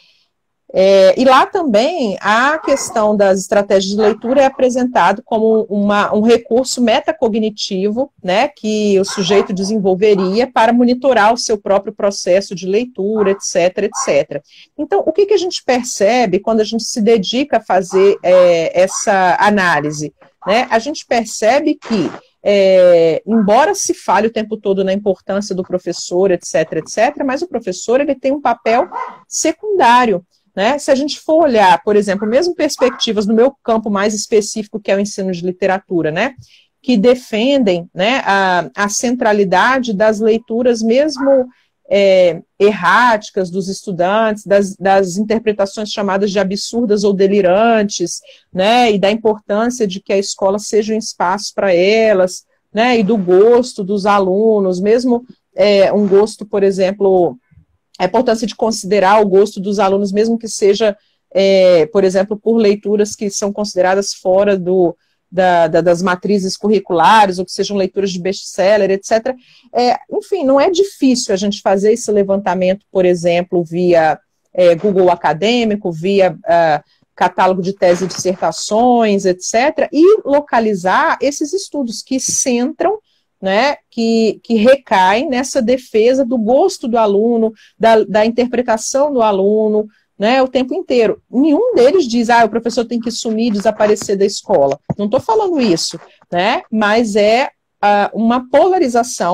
É, e lá também a questão das estratégias de leitura é apresentado como uma, um recurso metacognitivo, né, que o sujeito desenvolveria para monitorar o seu próprio processo de leitura, etc, etcétera. Então, o que, que a gente percebe quando a gente se dedica a fazer é, essa análise? Né? A gente percebe que, é, embora se fale o tempo todo na importância do professor, etc, etcétera, mas o professor ele tem um papel secundário. Né? Se a gente for olhar, por exemplo, mesmo perspectivas no meu campo mais específico, que é o ensino de literatura, né? Que defendem, né, a, a centralidade das leituras mesmo é, erráticas dos estudantes, das, das interpretações chamadas de absurdas ou delirantes, né, e da importância de que a escola seja um espaço para elas, né, e do gosto dos alunos, mesmo é, um gosto, por exemplo, a importância de considerar o gosto dos alunos, mesmo que seja, é, por exemplo, por leituras que são consideradas fora do, da, da, das matrizes curriculares, ou que sejam leituras de best-seller, etcétera. É, enfim, não é difícil a gente fazer esse levantamento, por exemplo, via é, Google Acadêmico, via uh, catálogo de tese e dissertações, etcétera, e localizar esses estudos que centram, né, que, que recaem nessa defesa do gosto do aluno, da, da interpretação do aluno, né, o tempo inteiro. Nenhum deles diz, ah, o professor tem que sumir, desaparecer da escola. Não estou falando isso, né, mas é uh, uma polarização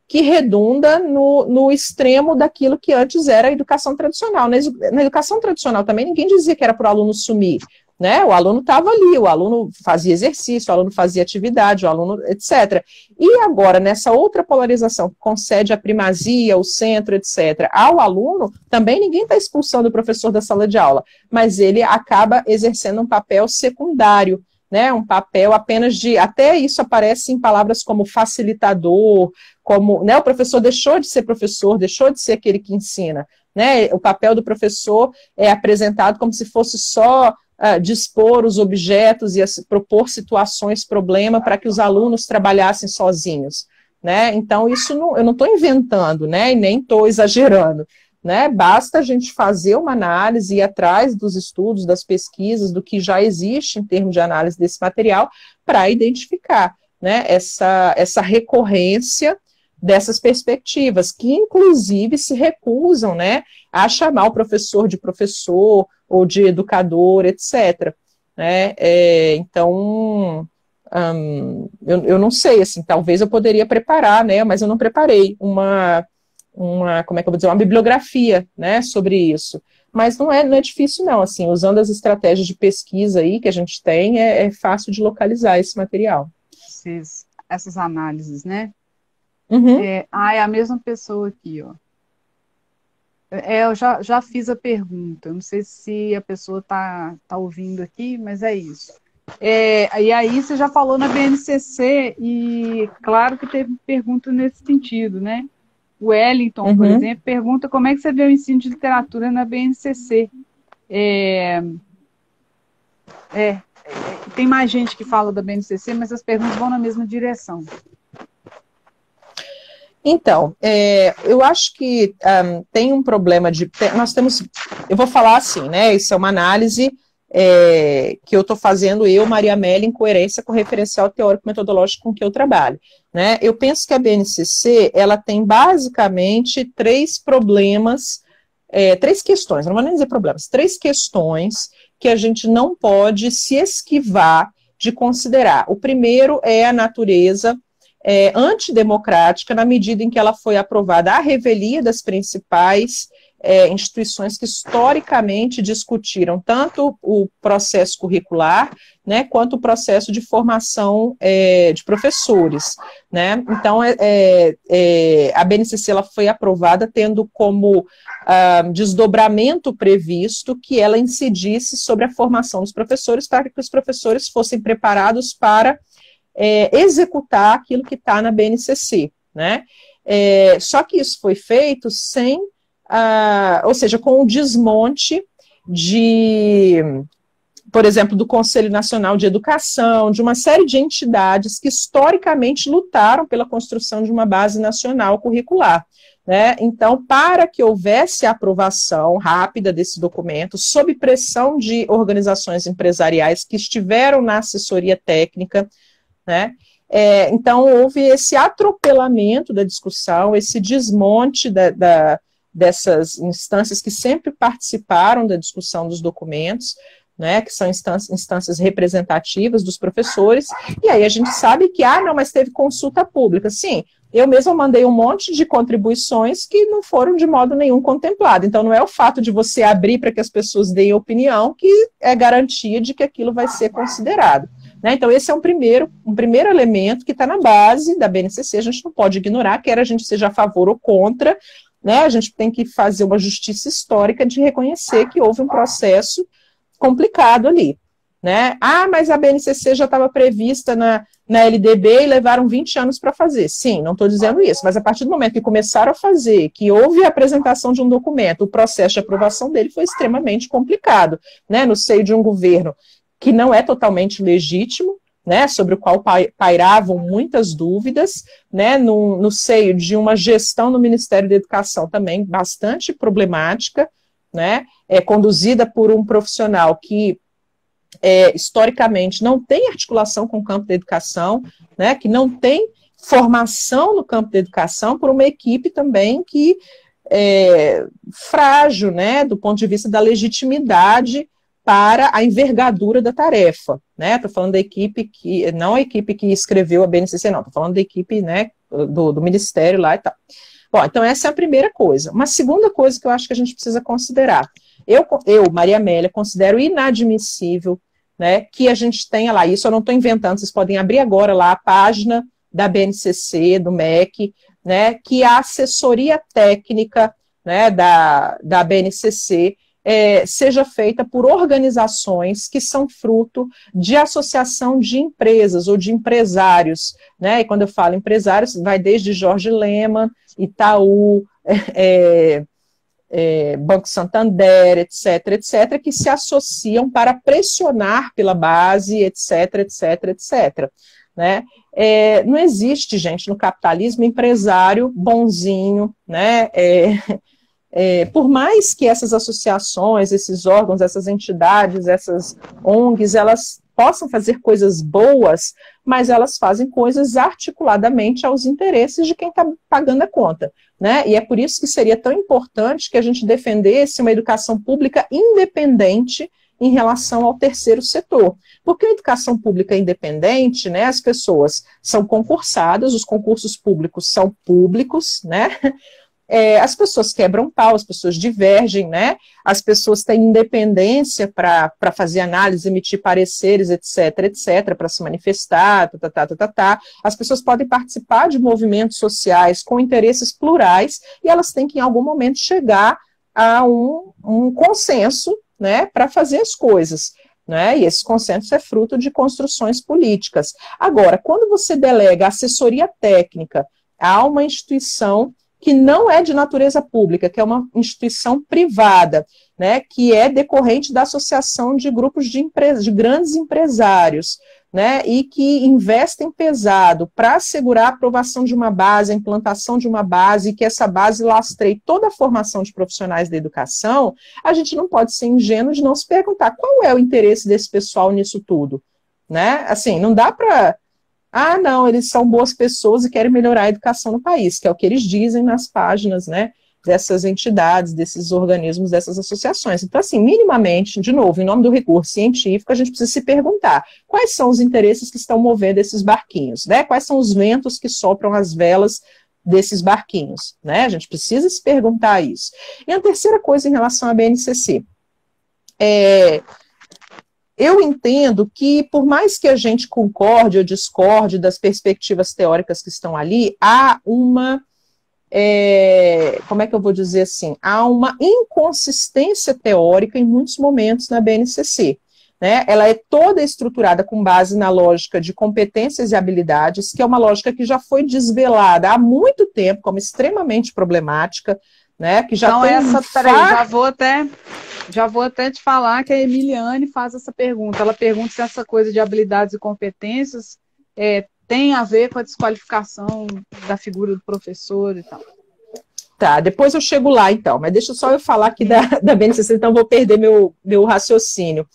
que redunda no, no extremo daquilo que antes era a educação tradicional. Na, na educação tradicional também ninguém dizia que era para o aluno sumir, né? O aluno estava ali, o aluno fazia exercício, o aluno fazia atividade, o aluno, etcétera. E agora, nessa outra polarização, que concede a primazia, o centro, etcétera, ao aluno, também ninguém está expulsando o professor da sala de aula, mas ele acaba exercendo um papel secundário, né, um papel apenas de, até isso aparece em palavras como facilitador, como, né, o professor deixou de ser professor, deixou de ser aquele que ensina, né, o papel do professor é apresentado como se fosse só uh, dispor os objetos e as, propor situações, problema, para que os alunos trabalhassem sozinhos, né, então isso não, eu não estou inventando, né, e nem estou exagerando, né, basta a gente fazer uma análise e ir atrás dos estudos, das pesquisas, do que já existe em termos de análise desse material, para identificar, né, essa, essa recorrência dessas perspectivas, que inclusive se recusam, né, a chamar o professor de professor ou de educador, etcétera. Né, é, então, hum, eu, eu não sei, assim, talvez eu poderia preparar, né, mas eu não preparei uma... uma, como é que eu vou dizer, uma bibliografia, né, sobre isso. Mas não é, não é difícil, não, assim, usando as estratégias de pesquisa aí que a gente tem, é, é fácil de localizar esse material.
Esses, essas análises, né?
Uhum.
É, ah, é a mesma pessoa aqui, ó. É, eu já, já fiz a pergunta, eu não sei se a pessoa está tá ouvindo aqui, mas é isso. É, e aí você já falou na B N C C, e claro que teve pergunta nesse sentido, né? O Wellington,
Uhum.
por exemplo, pergunta como é que você vê o ensino de literatura na B N C C. É, é, tem mais gente que fala da B N C C, mas as perguntas vão na mesma direção.
Então, é, eu acho que um, tem um problema de... Nós temos... Eu vou falar assim, né? Isso é uma análise é, que eu estou fazendo, eu, Maria Amélia, em coerência com o referencial teórico-metodológico com que eu trabalho. Né? Eu penso que a B N C C, ela tem basicamente três problemas, é, três questões, não vou nem dizer problemas, três questões que a gente não pode se esquivar de considerar. O primeiro é a natureza É, antidemocrática, na medida em que ela foi aprovada à revelia das principais é, instituições que historicamente discutiram tanto o processo curricular, né, quanto o processo de formação é, de professores. Né? Então, é, é, a B N C C ela foi aprovada tendo como ah, desdobramento previsto que ela incidisse sobre a formação dos professores para que os professores fossem preparados para É, executar aquilo que está na B N C C, né? É, só que isso foi feito sem, ah, ou seja, com o desmonte de, por exemplo, do Conselho Nacional de Educação, de uma série de entidades que historicamente lutaram pela construção de uma base nacional curricular. Né? Então, para que houvesse a aprovação rápida desse documento, sob pressão de organizações empresariais que estiveram na assessoria técnica, né? É, então, houve esse atropelamento da discussão, esse desmonte da, da, dessas instâncias que sempre participaram da discussão dos documentos, né, que são instâncias, instâncias representativas dos professores, e aí a gente sabe que, ah, não, mas teve consulta pública. Sim, eu mesma mandei um monte de contribuições que não foram de modo nenhum contempladas. Então, não é o fato de você abrir para que as pessoas deem opinião que é garantia de que aquilo vai ser considerado. Né? Então, esse é um primeiro, um primeiro elemento que está na base da B N C C, a gente não pode ignorar, quer a gente seja a favor ou contra, né? A gente tem que fazer uma justiça histórica de reconhecer que houve um processo complicado ali. Né? Ah, mas a B N C C já estava prevista na, na L D B e levaram vinte anos para fazer. Sim, não estou dizendo isso, mas a partir do momento que começaram a fazer, que houve a apresentação de um documento, o processo de aprovação dele foi extremamente complicado, né? No seio de um governo que não é totalmente legítimo, né, sobre o qual pairavam muitas dúvidas, né, no, no seio de uma gestão no Ministério da Educação também bastante problemática, né, é, conduzida por um profissional que é, historicamente não tem articulação com o campo da educação, né, que não tem formação no campo da educação, por uma equipe também que é frágil, né, do ponto de vista da legitimidade para a envergadura da tarefa, né? Estou falando da equipe que, não a equipe que escreveu a B N C C, não, estou falando da equipe, né, do, do Ministério lá e tal. Bom, então essa é a primeira coisa. Uma segunda coisa que eu acho que a gente precisa considerar. Eu, eu Maria Amélia, considero inadmissível, né, que a gente tenha lá, isso eu não estou inventando, vocês podem abrir agora lá a página da B N C C, do M E C, né, que a assessoria técnica, né, da, da B N C C é, seja feita por organizações que são fruto de associação de empresas ou de empresários, né, e quando eu falo empresários, vai desde Jorge Lehmann, Itaú, é, é, Banco Santander, etc, etc, que se associam para pressionar pela base, etc, etc, etc, né? É, não existe, gente, no capitalismo empresário bonzinho, né? É, é, por mais que essas associações, esses órgãos, essas entidades, essas O N Gs, elas possam fazer coisas boas, mas elas fazem coisas articuladamente aos interesses de quem está pagando a conta, né? E é por isso que seria tão importante que a gente defendesse uma educação pública independente em relação ao terceiro setor. Porque a educação pública independente, né, as pessoas são concursadas, os concursos públicos são públicos, né? É, as pessoas quebram pau, as pessoas divergem, né? As pessoas têm independência para fazer análise, emitir pareceres, etc, etc, para se manifestar, tá, tá, tá, tá, tá. As pessoas podem participar de movimentos sociais com interesses plurais e elas têm que, em algum momento, chegar a um, um consenso, né, para fazer as coisas. Né? E esse consenso é fruto de construções políticas. Agora, quando você delega assessoria técnica a uma instituição que não é de natureza pública, que é uma instituição privada, né, que é decorrente da associação de grupos de, empresas, de grandes empresários, né, e que investem pesado para assegurar a aprovação de uma base, a implantação de uma base, e que essa base lastreie toda a formação de profissionais da educação, a gente não pode ser ingênuo de não se perguntar qual é o interesse desse pessoal nisso tudo, né? Assim, não dá para... Ah, não, eles são boas pessoas e querem melhorar a educação no país, que é o que eles dizem nas páginas, né, dessas entidades, desses organismos, dessas associações. Então, assim, minimamente, de novo, em nome do recurso científico, a gente precisa se perguntar quais são os interesses que estão movendo esses barquinhos, né? Quais são os ventos que sopram as velas desses barquinhos, né? A gente precisa se perguntar isso. E a terceira coisa em relação à B N C C, é... eu entendo que, por mais que a gente concorde ou discorde das perspectivas teóricas que estão ali, há uma, é, como é que eu vou dizer assim, há uma inconsistência teórica em muitos momentos na B N C C. Né? Ela é toda estruturada com base na lógica de competências e habilidades, que é uma lógica que já foi desvelada há muito tempo como extremamente problemática, né? Que já
então,
tem
essa,
um
peraí,
far...
já vou até... Já vou até te falar que a Emiliane faz essa pergunta. Ela pergunta se essa coisa de habilidades e competências é, tem a ver com a desqualificação da figura do professor e tal.
Tá, depois eu chego lá então, mas deixa só eu falar aqui da, da B N C C, então vou perder meu, meu raciocínio.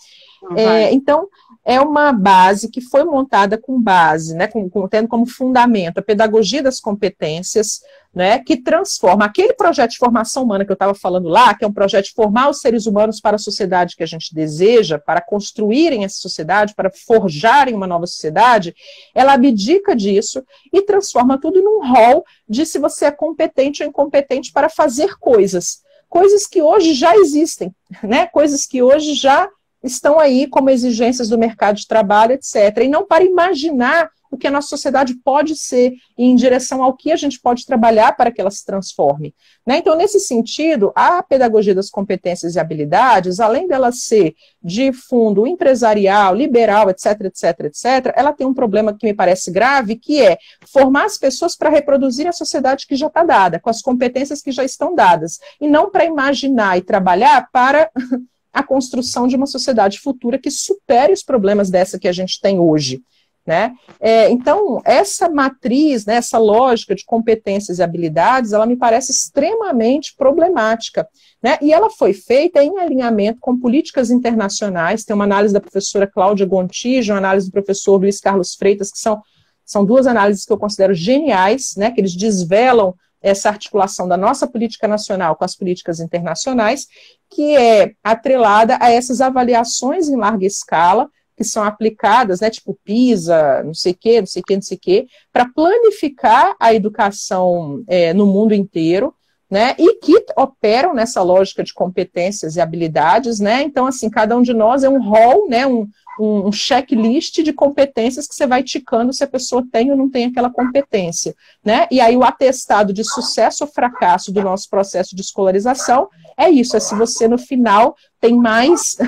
É, então, é uma base que foi montada com base, né, com, com, tendo como fundamento a pedagogia das competências, né, que transforma aquele projeto de formação humana que eu estava falando lá, que é um projeto de formar os seres humanos para a sociedade que a gente deseja, para construírem essa sociedade, para forjarem uma nova sociedade, ela abdica disso e transforma tudo num rol de se você é competente ou incompetente para fazer coisas, coisas que hoje já existem, né, coisas que hoje já estão aí como exigências do mercado de trabalho, etcétera. E não para imaginar o que a nossa sociedade pode ser e em direção ao que a gente pode trabalhar para que ela se transforme. Né? Então, nesse sentido, a pedagogia das competências e habilidades, além dela ser de fundo empresarial, liberal, etc, etc, etcétera, ela tem um problema que me parece grave, que é formar as pessoas para reproduzir a sociedade que já está dada, com as competências que já estão dadas, e não para imaginar e trabalhar para... a construção de uma sociedade futura que supere os problemas dessa que a gente tem hoje. Né? É, então, essa matriz, né, essa lógica de competências e habilidades, ela me parece extremamente problemática. Né? E ela foi feita em alinhamento com políticas internacionais, tem uma análise da professora Cláudia Gontijo, uma análise do professor Luiz Carlos Freitas, que são, são duas análises que eu considero geniais, né, que eles desvelam essa articulação da nossa política nacional com as políticas internacionais, que é atrelada a essas avaliações em larga escala, que são aplicadas, né, tipo PISA, não sei o quê, não sei o quê, não sei o quê, para planificar a educação é, no mundo inteiro, né, e que operam nessa lógica de competências e habilidades, né, então, assim, cada um de nós é um rol, né, um, um checklist de competências que você vai ticando se a pessoa tem ou não tem aquela competência, né, e aí o atestado de sucesso ou fracasso do nosso processo de escolarização é isso, é se você no final tem mais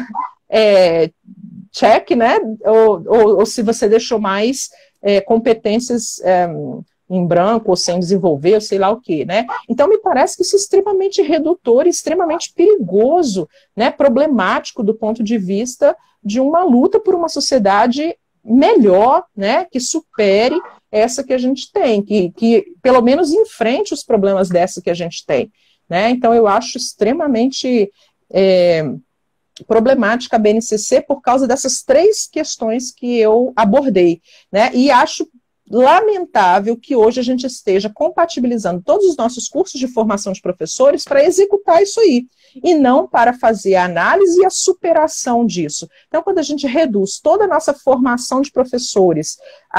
é, check, né, ou, ou, ou se você deixou mais é, competências é, em branco, ou sem desenvolver, ou sei lá o quê, né? Então, me parece que isso é extremamente redutor, extremamente perigoso, né? Problemático do ponto de vista de uma luta por uma sociedade melhor, né? Que supere essa que a gente tem, que, que pelo menos enfrente os problemas dessa que a gente tem, né? Então, eu acho extremamente é, problemática a B N C C por causa dessas três questões que eu abordei, né? E acho lamentável que hoje a gente esteja compatibilizando todos os nossos cursos de formação de professores para executar isso aí, e não para fazer a análise e a superação disso. Então, quando a gente reduz toda a nossa formação de professores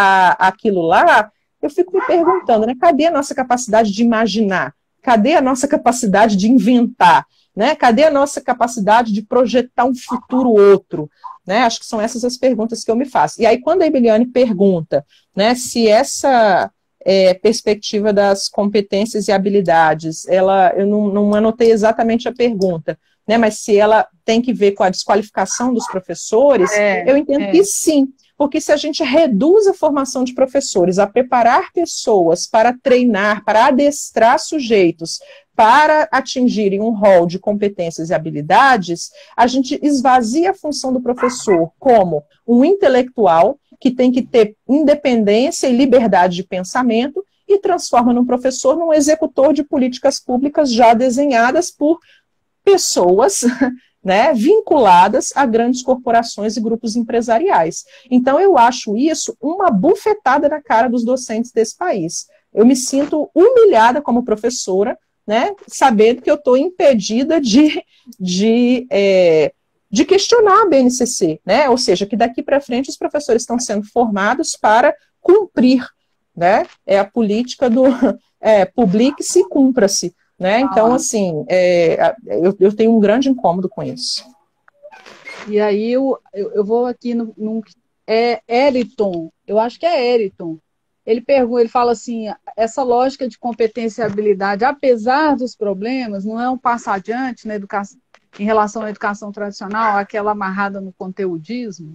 a aquilo lá, eu fico me perguntando, né, cadê a nossa capacidade de imaginar? Cadê a nossa capacidade de inventar? Né? Cadê a nossa capacidade de projetar um futuro outro? Né? Acho que são essas as perguntas que eu me faço. E aí, quando a Emiliane pergunta, né, se essa é, perspectiva das competências e habilidades, ela, eu não, não anotei exatamente a pergunta, né, mas se ela tem que ver com a desqualificação dos professores, é, eu entendo é. que sim, porque se a gente reduz a formação de professores a preparar pessoas para treinar, para adestrar sujeitos, para atingirem um rol de competências e habilidades, a gente esvazia a função do professor como um intelectual que tem que ter independência e liberdade de pensamento e transforma num professor num executor de políticas públicas já desenhadas por pessoas, né, vinculadas a grandes corporações e grupos empresariais. Então, eu acho isso uma bufetada na cara dos docentes desse país. Eu me sinto humilhada como professora, né, sabendo que eu estou impedida de, de, é, de questionar a B N C C, né, ou seja, que daqui para frente os professores estão sendo formados para cumprir, né, é a política do é, publique-se e cumpra-se, né, então, assim, é, eu, eu tenho um grande incômodo com isso.
E aí eu, eu, eu vou aqui no, no é Eriton, eu acho que é Eriton. Ele pergunta, ele fala assim, essa lógica de competência e habilidade, apesar dos problemas, não é um passo adiante na educação, em relação à educação tradicional, aquela amarrada no conteudismo?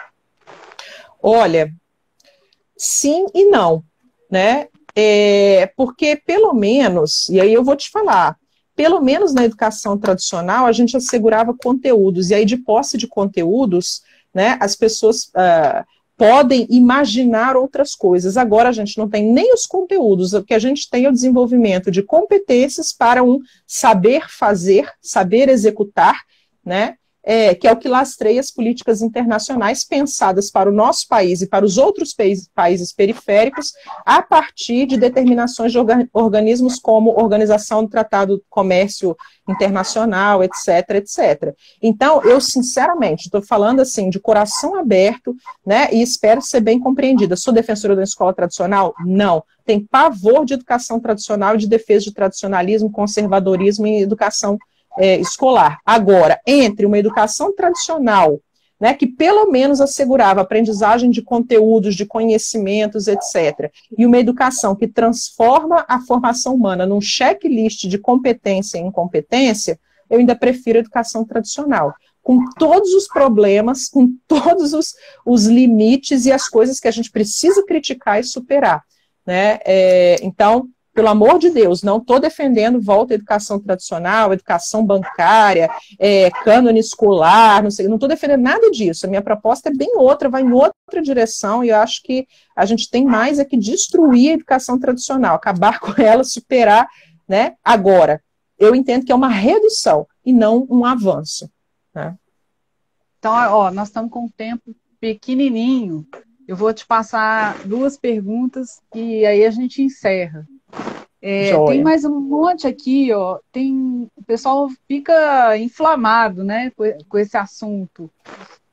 Olha, sim e não, né? É, porque pelo menos, e aí eu vou te falar, pelo menos na educação tradicional a gente assegurava conteúdos, e aí de posse de conteúdos, né, as pessoas uh, podem imaginar outras coisas. Agora a gente não tem nem os conteúdos, o que a gente tem é o desenvolvimento de competências para um saber fazer, saber executar, né, é, que é o que lastreia as políticas internacionais pensadas para o nosso país e para os outros países, países periféricos, a partir de determinações de orga, organismos como Organização do Tratado do Comércio Internacional, etc, etcétera. Então, eu sinceramente estou falando assim de coração aberto, né, e espero ser bem compreendida. Sou defensora da escola tradicional? Não. Tem pavor de educação tradicional e de defesa de tradicionalismo, conservadorismo e educação É, escolar. Agora, entre uma educação tradicional, né, que pelo menos assegurava aprendizagem de conteúdos, de conhecimentos, etcétera, e uma educação que transforma a formação humana num checklist de competência e incompetência, eu ainda prefiro a educação tradicional, com todos os problemas, com todos os, os limites e as coisas que a gente precisa criticar e superar, né? É, então, pelo amor de Deus, não estou defendendo volta à educação tradicional, educação bancária, é, cânone escolar, não sei, não estou defendendo nada disso. A minha proposta é bem outra, vai em outra direção, e eu acho que a gente tem mais é que destruir a educação tradicional, acabar com ela, superar, né? Agora, eu entendo que é uma redução e não um avanço, né?
Então, ó, nós estamos com um tempo pequenininho. Eu vou te passar duas perguntas e aí a gente encerra. É, tem mais um monte aqui, ó. Tem, o pessoal fica inflamado, né, com, com esse assunto.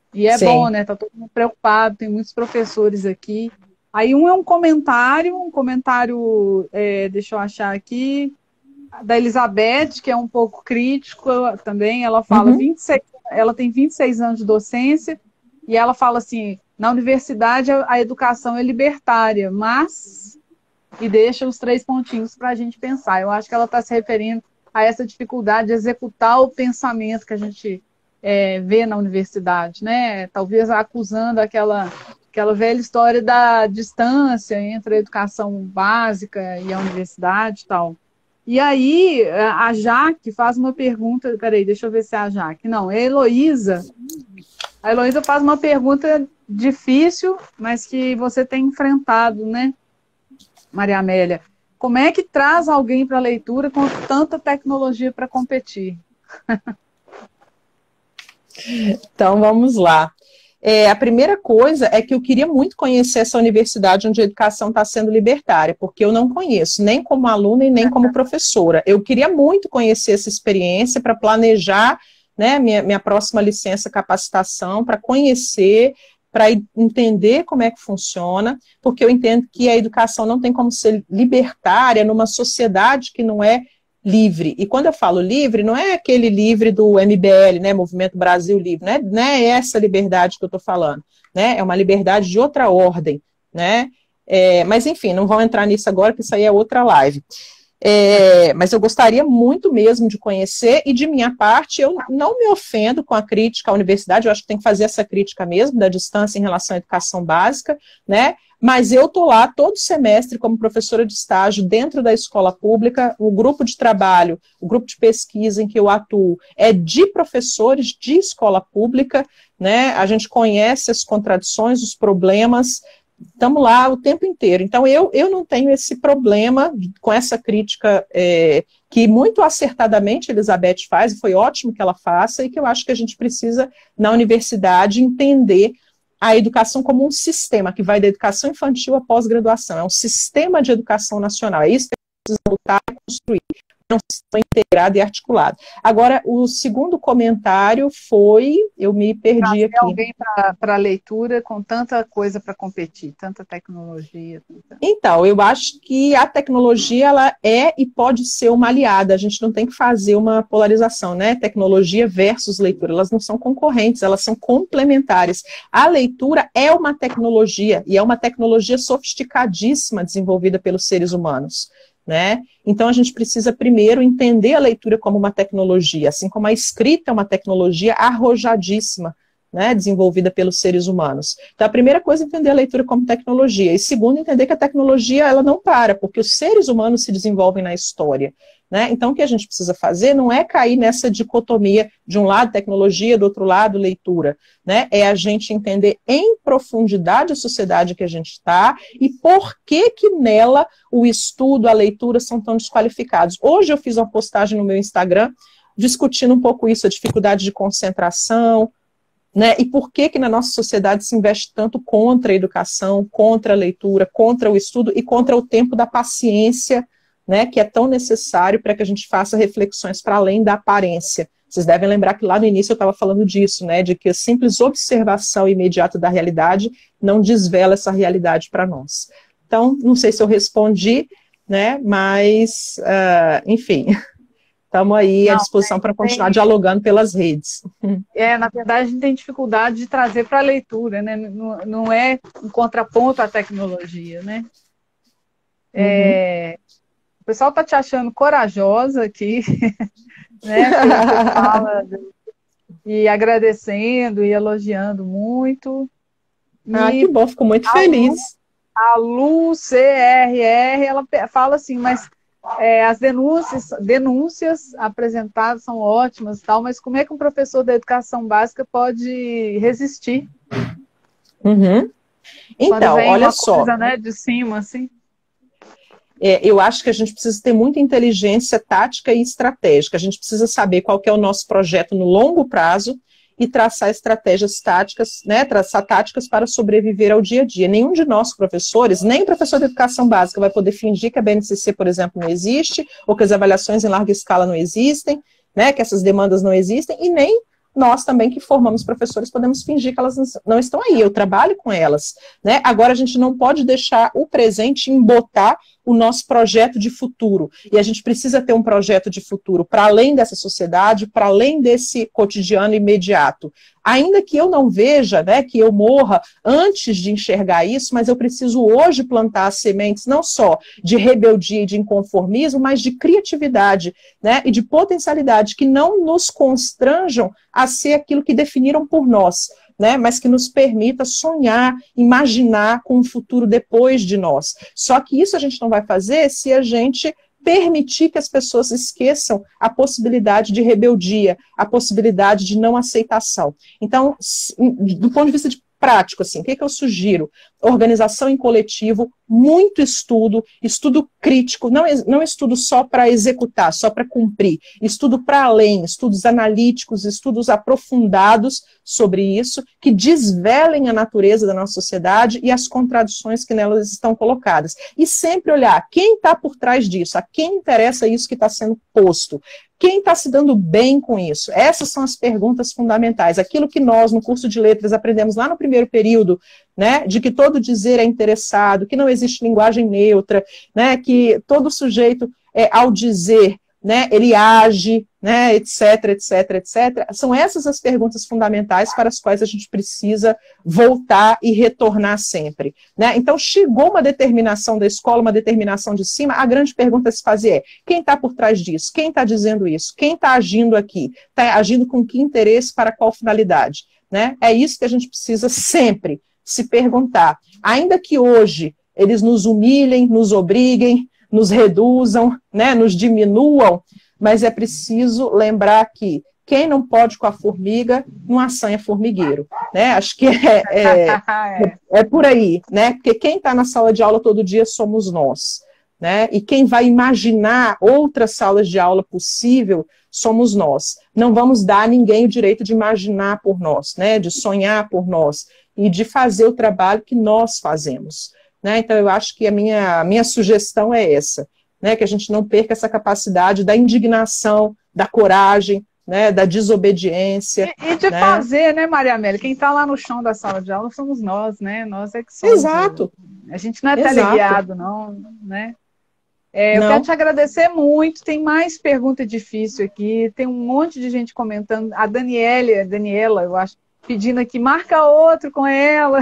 E é
Sim.
bom, né? Tá todo mundo preocupado, tem muitos professores aqui. Aí um é um comentário, um comentário, é, deixa eu achar aqui, da Elizabeth, que é um pouco crítico também. Ela fala,
Uhum.
vinte e seis, ela tem vinte e seis anos de docência, e ela fala assim, na universidade a educação é libertária, mas... E deixa os três pontinhos para a gente pensar. Eu acho que ela está se referindo a essa dificuldade de executar o pensamento que a gente é, vê na universidade, né? Talvez acusando aquela, aquela velha história da distância entre a educação básica e a universidade e tal. E aí, a Jaque faz uma pergunta, peraí, deixa eu ver se é a Jaque. Não, é a Heloísa. A Heloísa faz uma pergunta difícil, mas que você tem enfrentado, né, Maria Amélia? Como é que traz alguém para a leitura com tanta tecnologia para competir?
Então, vamos lá. É, a primeira coisa é que eu queria muito conhecer essa universidade onde a educação está sendo libertária, porque eu não conheço, nem como aluna e nem como professora. Eu queria muito conhecer essa experiência para planejar, né, minha, minha próxima licença capacitação, para conhecer, para entender como é que funciona, porque eu entendo que a educação não tem como ser libertária numa sociedade que não é livre. E quando eu falo livre, não é aquele livre do M B L, né, Movimento Brasil Livre, né, não é essa liberdade que eu estou falando, né, é uma liberdade de outra ordem, né, é, mas enfim, não vamos entrar nisso agora, que isso aí é outra live. É, mas eu gostaria muito mesmo de conhecer, e de minha parte, eu não me ofendo com a crítica à universidade, eu acho que tem que fazer essa crítica mesmo, da distância em relação à educação básica, né, mas eu estou lá todo semestre como professora de estágio dentro da escola pública. O grupo de trabalho, o grupo de pesquisa em que eu atuo é de professores de escola pública, né? A gente conhece as contradições, os problemas, estamos lá o tempo inteiro. Então eu, eu não tenho esse problema com essa crítica é, que muito acertadamente a Elizabeth faz, e foi ótimo que ela faça, e que eu acho que a gente precisa, na universidade, entender a educação como um sistema, que vai da educação infantil à pós-graduação. É um sistema de educação nacional. É isso que a gente precisa lutar e construir. É um sistema integrado e articulado. Agora, o segundo comentário foi... Eu me perdi
Trazer
aqui.
alguém para a leitura com tanta coisa para competir, tanta tecnologia. Tanta...
Então, eu acho que a tecnologia ela é e pode ser uma aliada. A gente não tem que fazer uma polarização, né? Tecnologia versus leitura. Elas não são concorrentes, elas são complementares. A leitura é uma tecnologia, e é uma tecnologia sofisticadíssima desenvolvida pelos seres humanos, né? Então a gente precisa primeiro entender a leitura como uma tecnologia, assim como a escrita é uma tecnologia arrojadíssima, né, desenvolvida pelos seres humanos. Então a primeira coisa é entender a leitura como tecnologia, e segundo, entender que a tecnologia ela não para, porque os seres humanos se desenvolvem na história, né? Então o que a gente precisa fazer não é cair nessa dicotomia de um lado tecnologia, do outro lado leitura, né? É a gente entender em profundidade a sociedade que a gente está e por que que nela o estudo, a leitura são tão desqualificados. Hoje eu fiz uma postagem no meu Instagram discutindo um pouco isso, a dificuldade de concentração, né? E por que que na nossa sociedade se investe tanto contra a educação, contra a leitura, contra o estudo e contra o tempo da paciência, né, que é tão necessário para que a gente faça reflexões para além da aparência. Vocês devem lembrar que lá no início eu estava falando disso, né, de que a simples observação imediata da realidade não desvela essa realidade para nós. Então, não sei se eu respondi, né, mas, uh, enfim, estamos aí não, à disposição para continuar tem... dialogando pelas redes.
É, na verdade, a gente tem dificuldade de trazer para a leitura, né, não, não é um contraponto à tecnologia, né. Uhum. É... O pessoal está te achando corajosa aqui, né? Você fala e agradecendo e elogiando muito.
Ah,
e
que bom, fico muito a feliz. Lu,
a Lu C R R, ela fala assim, mas é, as denúncias, denúncias apresentadas são ótimas e tal, mas como é que um professor da educação básica pode resistir?
Uhum. Então, olha
uma
só.
Coisa, né, de cima, assim.
É, eu acho que a gente precisa ter muita inteligência tática e estratégica. A gente precisa saber qual que é o nosso projeto no longo prazo e traçar estratégias táticas, né, traçar táticas para sobreviver ao dia a dia. Nenhum de nós, professores, nem o professor de educação básica vai poder fingir que a B N C C, por exemplo, não existe, ou que as avaliações em larga escala não existem, né, que essas demandas não existem, e nem nós também que formamos professores podemos fingir que elas não estão aí, eu trabalho com elas, né? Agora a gente não pode deixar o presente embotar o nosso projeto de futuro, e a gente precisa ter um projeto de futuro para além dessa sociedade, para além desse cotidiano imediato. Ainda que eu não veja, né, que eu morra antes de enxergar isso, mas eu preciso hoje plantar as sementes não só de rebeldia e de inconformismo, mas de criatividade, né, e de potencialidade, que não nos constranjam a ser aquilo que definiram por nós, né, mas que nos permita sonhar, imaginar com um futuro depois de nós. Só que isso a gente não vai fazer se a gente permitir que as pessoas esqueçam a possibilidade de rebeldia, a possibilidade de não aceitação. Então, do ponto de vista de prático, assim, o que, é que eu sugiro? Organização em coletivo, muito estudo, estudo crítico, não, não estudo só para executar, só para cumprir, estudo para além, estudos analíticos, estudos aprofundados sobre isso, que desvelem a natureza da nossa sociedade e as contradições que nelas estão colocadas. E sempre olhar quem está por trás disso, a quem interessa isso que está sendo posto. Quem está se dando bem com isso? Essas são as perguntas fundamentais. Aquilo que nós, no curso de letras, aprendemos lá no primeiro período, né, de que todo dizer é interessado, que não existe linguagem neutra, né, que todo sujeito, é, ao dizer, né, ele age, né, etc, etc, etcétera. São essas as perguntas fundamentais para as quais a gente precisa voltar e retornar sempre, né? Então, chegou uma determinação da escola, uma determinação de cima, a grande pergunta a se fazer é, quem está por trás disso? Quem está dizendo isso? Quem está agindo aqui? Está agindo com que interesse, para qual finalidade? Né? É isso que a gente precisa sempre se perguntar. Ainda que hoje eles nos humilhem, nos obriguem, nos reduzam, né, nos diminuam, mas é preciso lembrar que quem não pode com a formiga, não assanha formigueiro, né? Acho que é, é, é, é por aí, né? Porque quem está na sala de aula todo dia somos nós, né? E quem vai imaginar outras salas de aula possível somos nós. Não vamos dar a ninguém o direito de imaginar por nós, né? De sonhar por nós e de fazer o trabalho que nós fazemos. Né? Então, eu acho que a minha, a minha sugestão é essa, né? Que a gente não perca essa capacidade da indignação, da coragem, né? Da desobediência.
E, e de
né?
fazer, né, Maria Amélia? Quem está lá no chão da sala de aula somos nós, né? Nós é que somos.
Exato.
O... A gente não é
Exato.
teleguiado, não, né? É, eu
não.
quero te agradecer muito. Tem mais pergunta difícil aqui, tem um monte de gente comentando. A Daniela, Daniela, eu acho, pedindo aqui, marca outro com ela.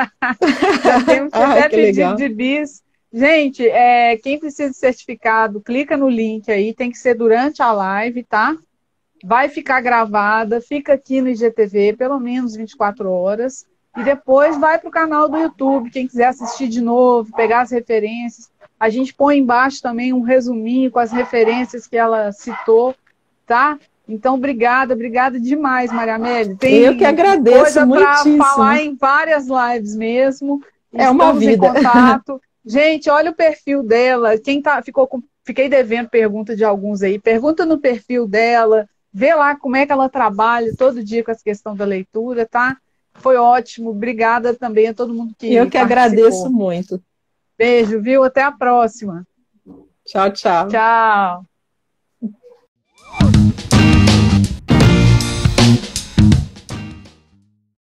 Já temos até pedido legal. De bis. Gente, é, quem precisa de certificado, clica no link aí, tem que ser durante a live, tá? Vai ficar gravada, fica aqui no I G T V, pelo menos vinte e quatro horas, e depois vai para o canal do YouTube, quem quiser assistir de novo, pegar as referências. A gente põe embaixo também um resuminho com as referências que ela citou, tá? Então, obrigada, obrigada demais, Maria Amélia. Tem
eu que agradeço
coisa para
muitíssimo.
falar em várias lives mesmo.
É uma vida.
Estamos em contato. Gente, olha o perfil dela. Quem tá, ficou com, fiquei devendo pergunta de alguns aí. Pergunta no perfil dela, vê lá como é que ela trabalha todo dia com essa questão da leitura, tá? Foi ótimo. Obrigada também a todo mundo que
Eu que
participou.
agradeço muito.
Beijo, viu? Até a próxima.
Tchau, tchau.
Tchau.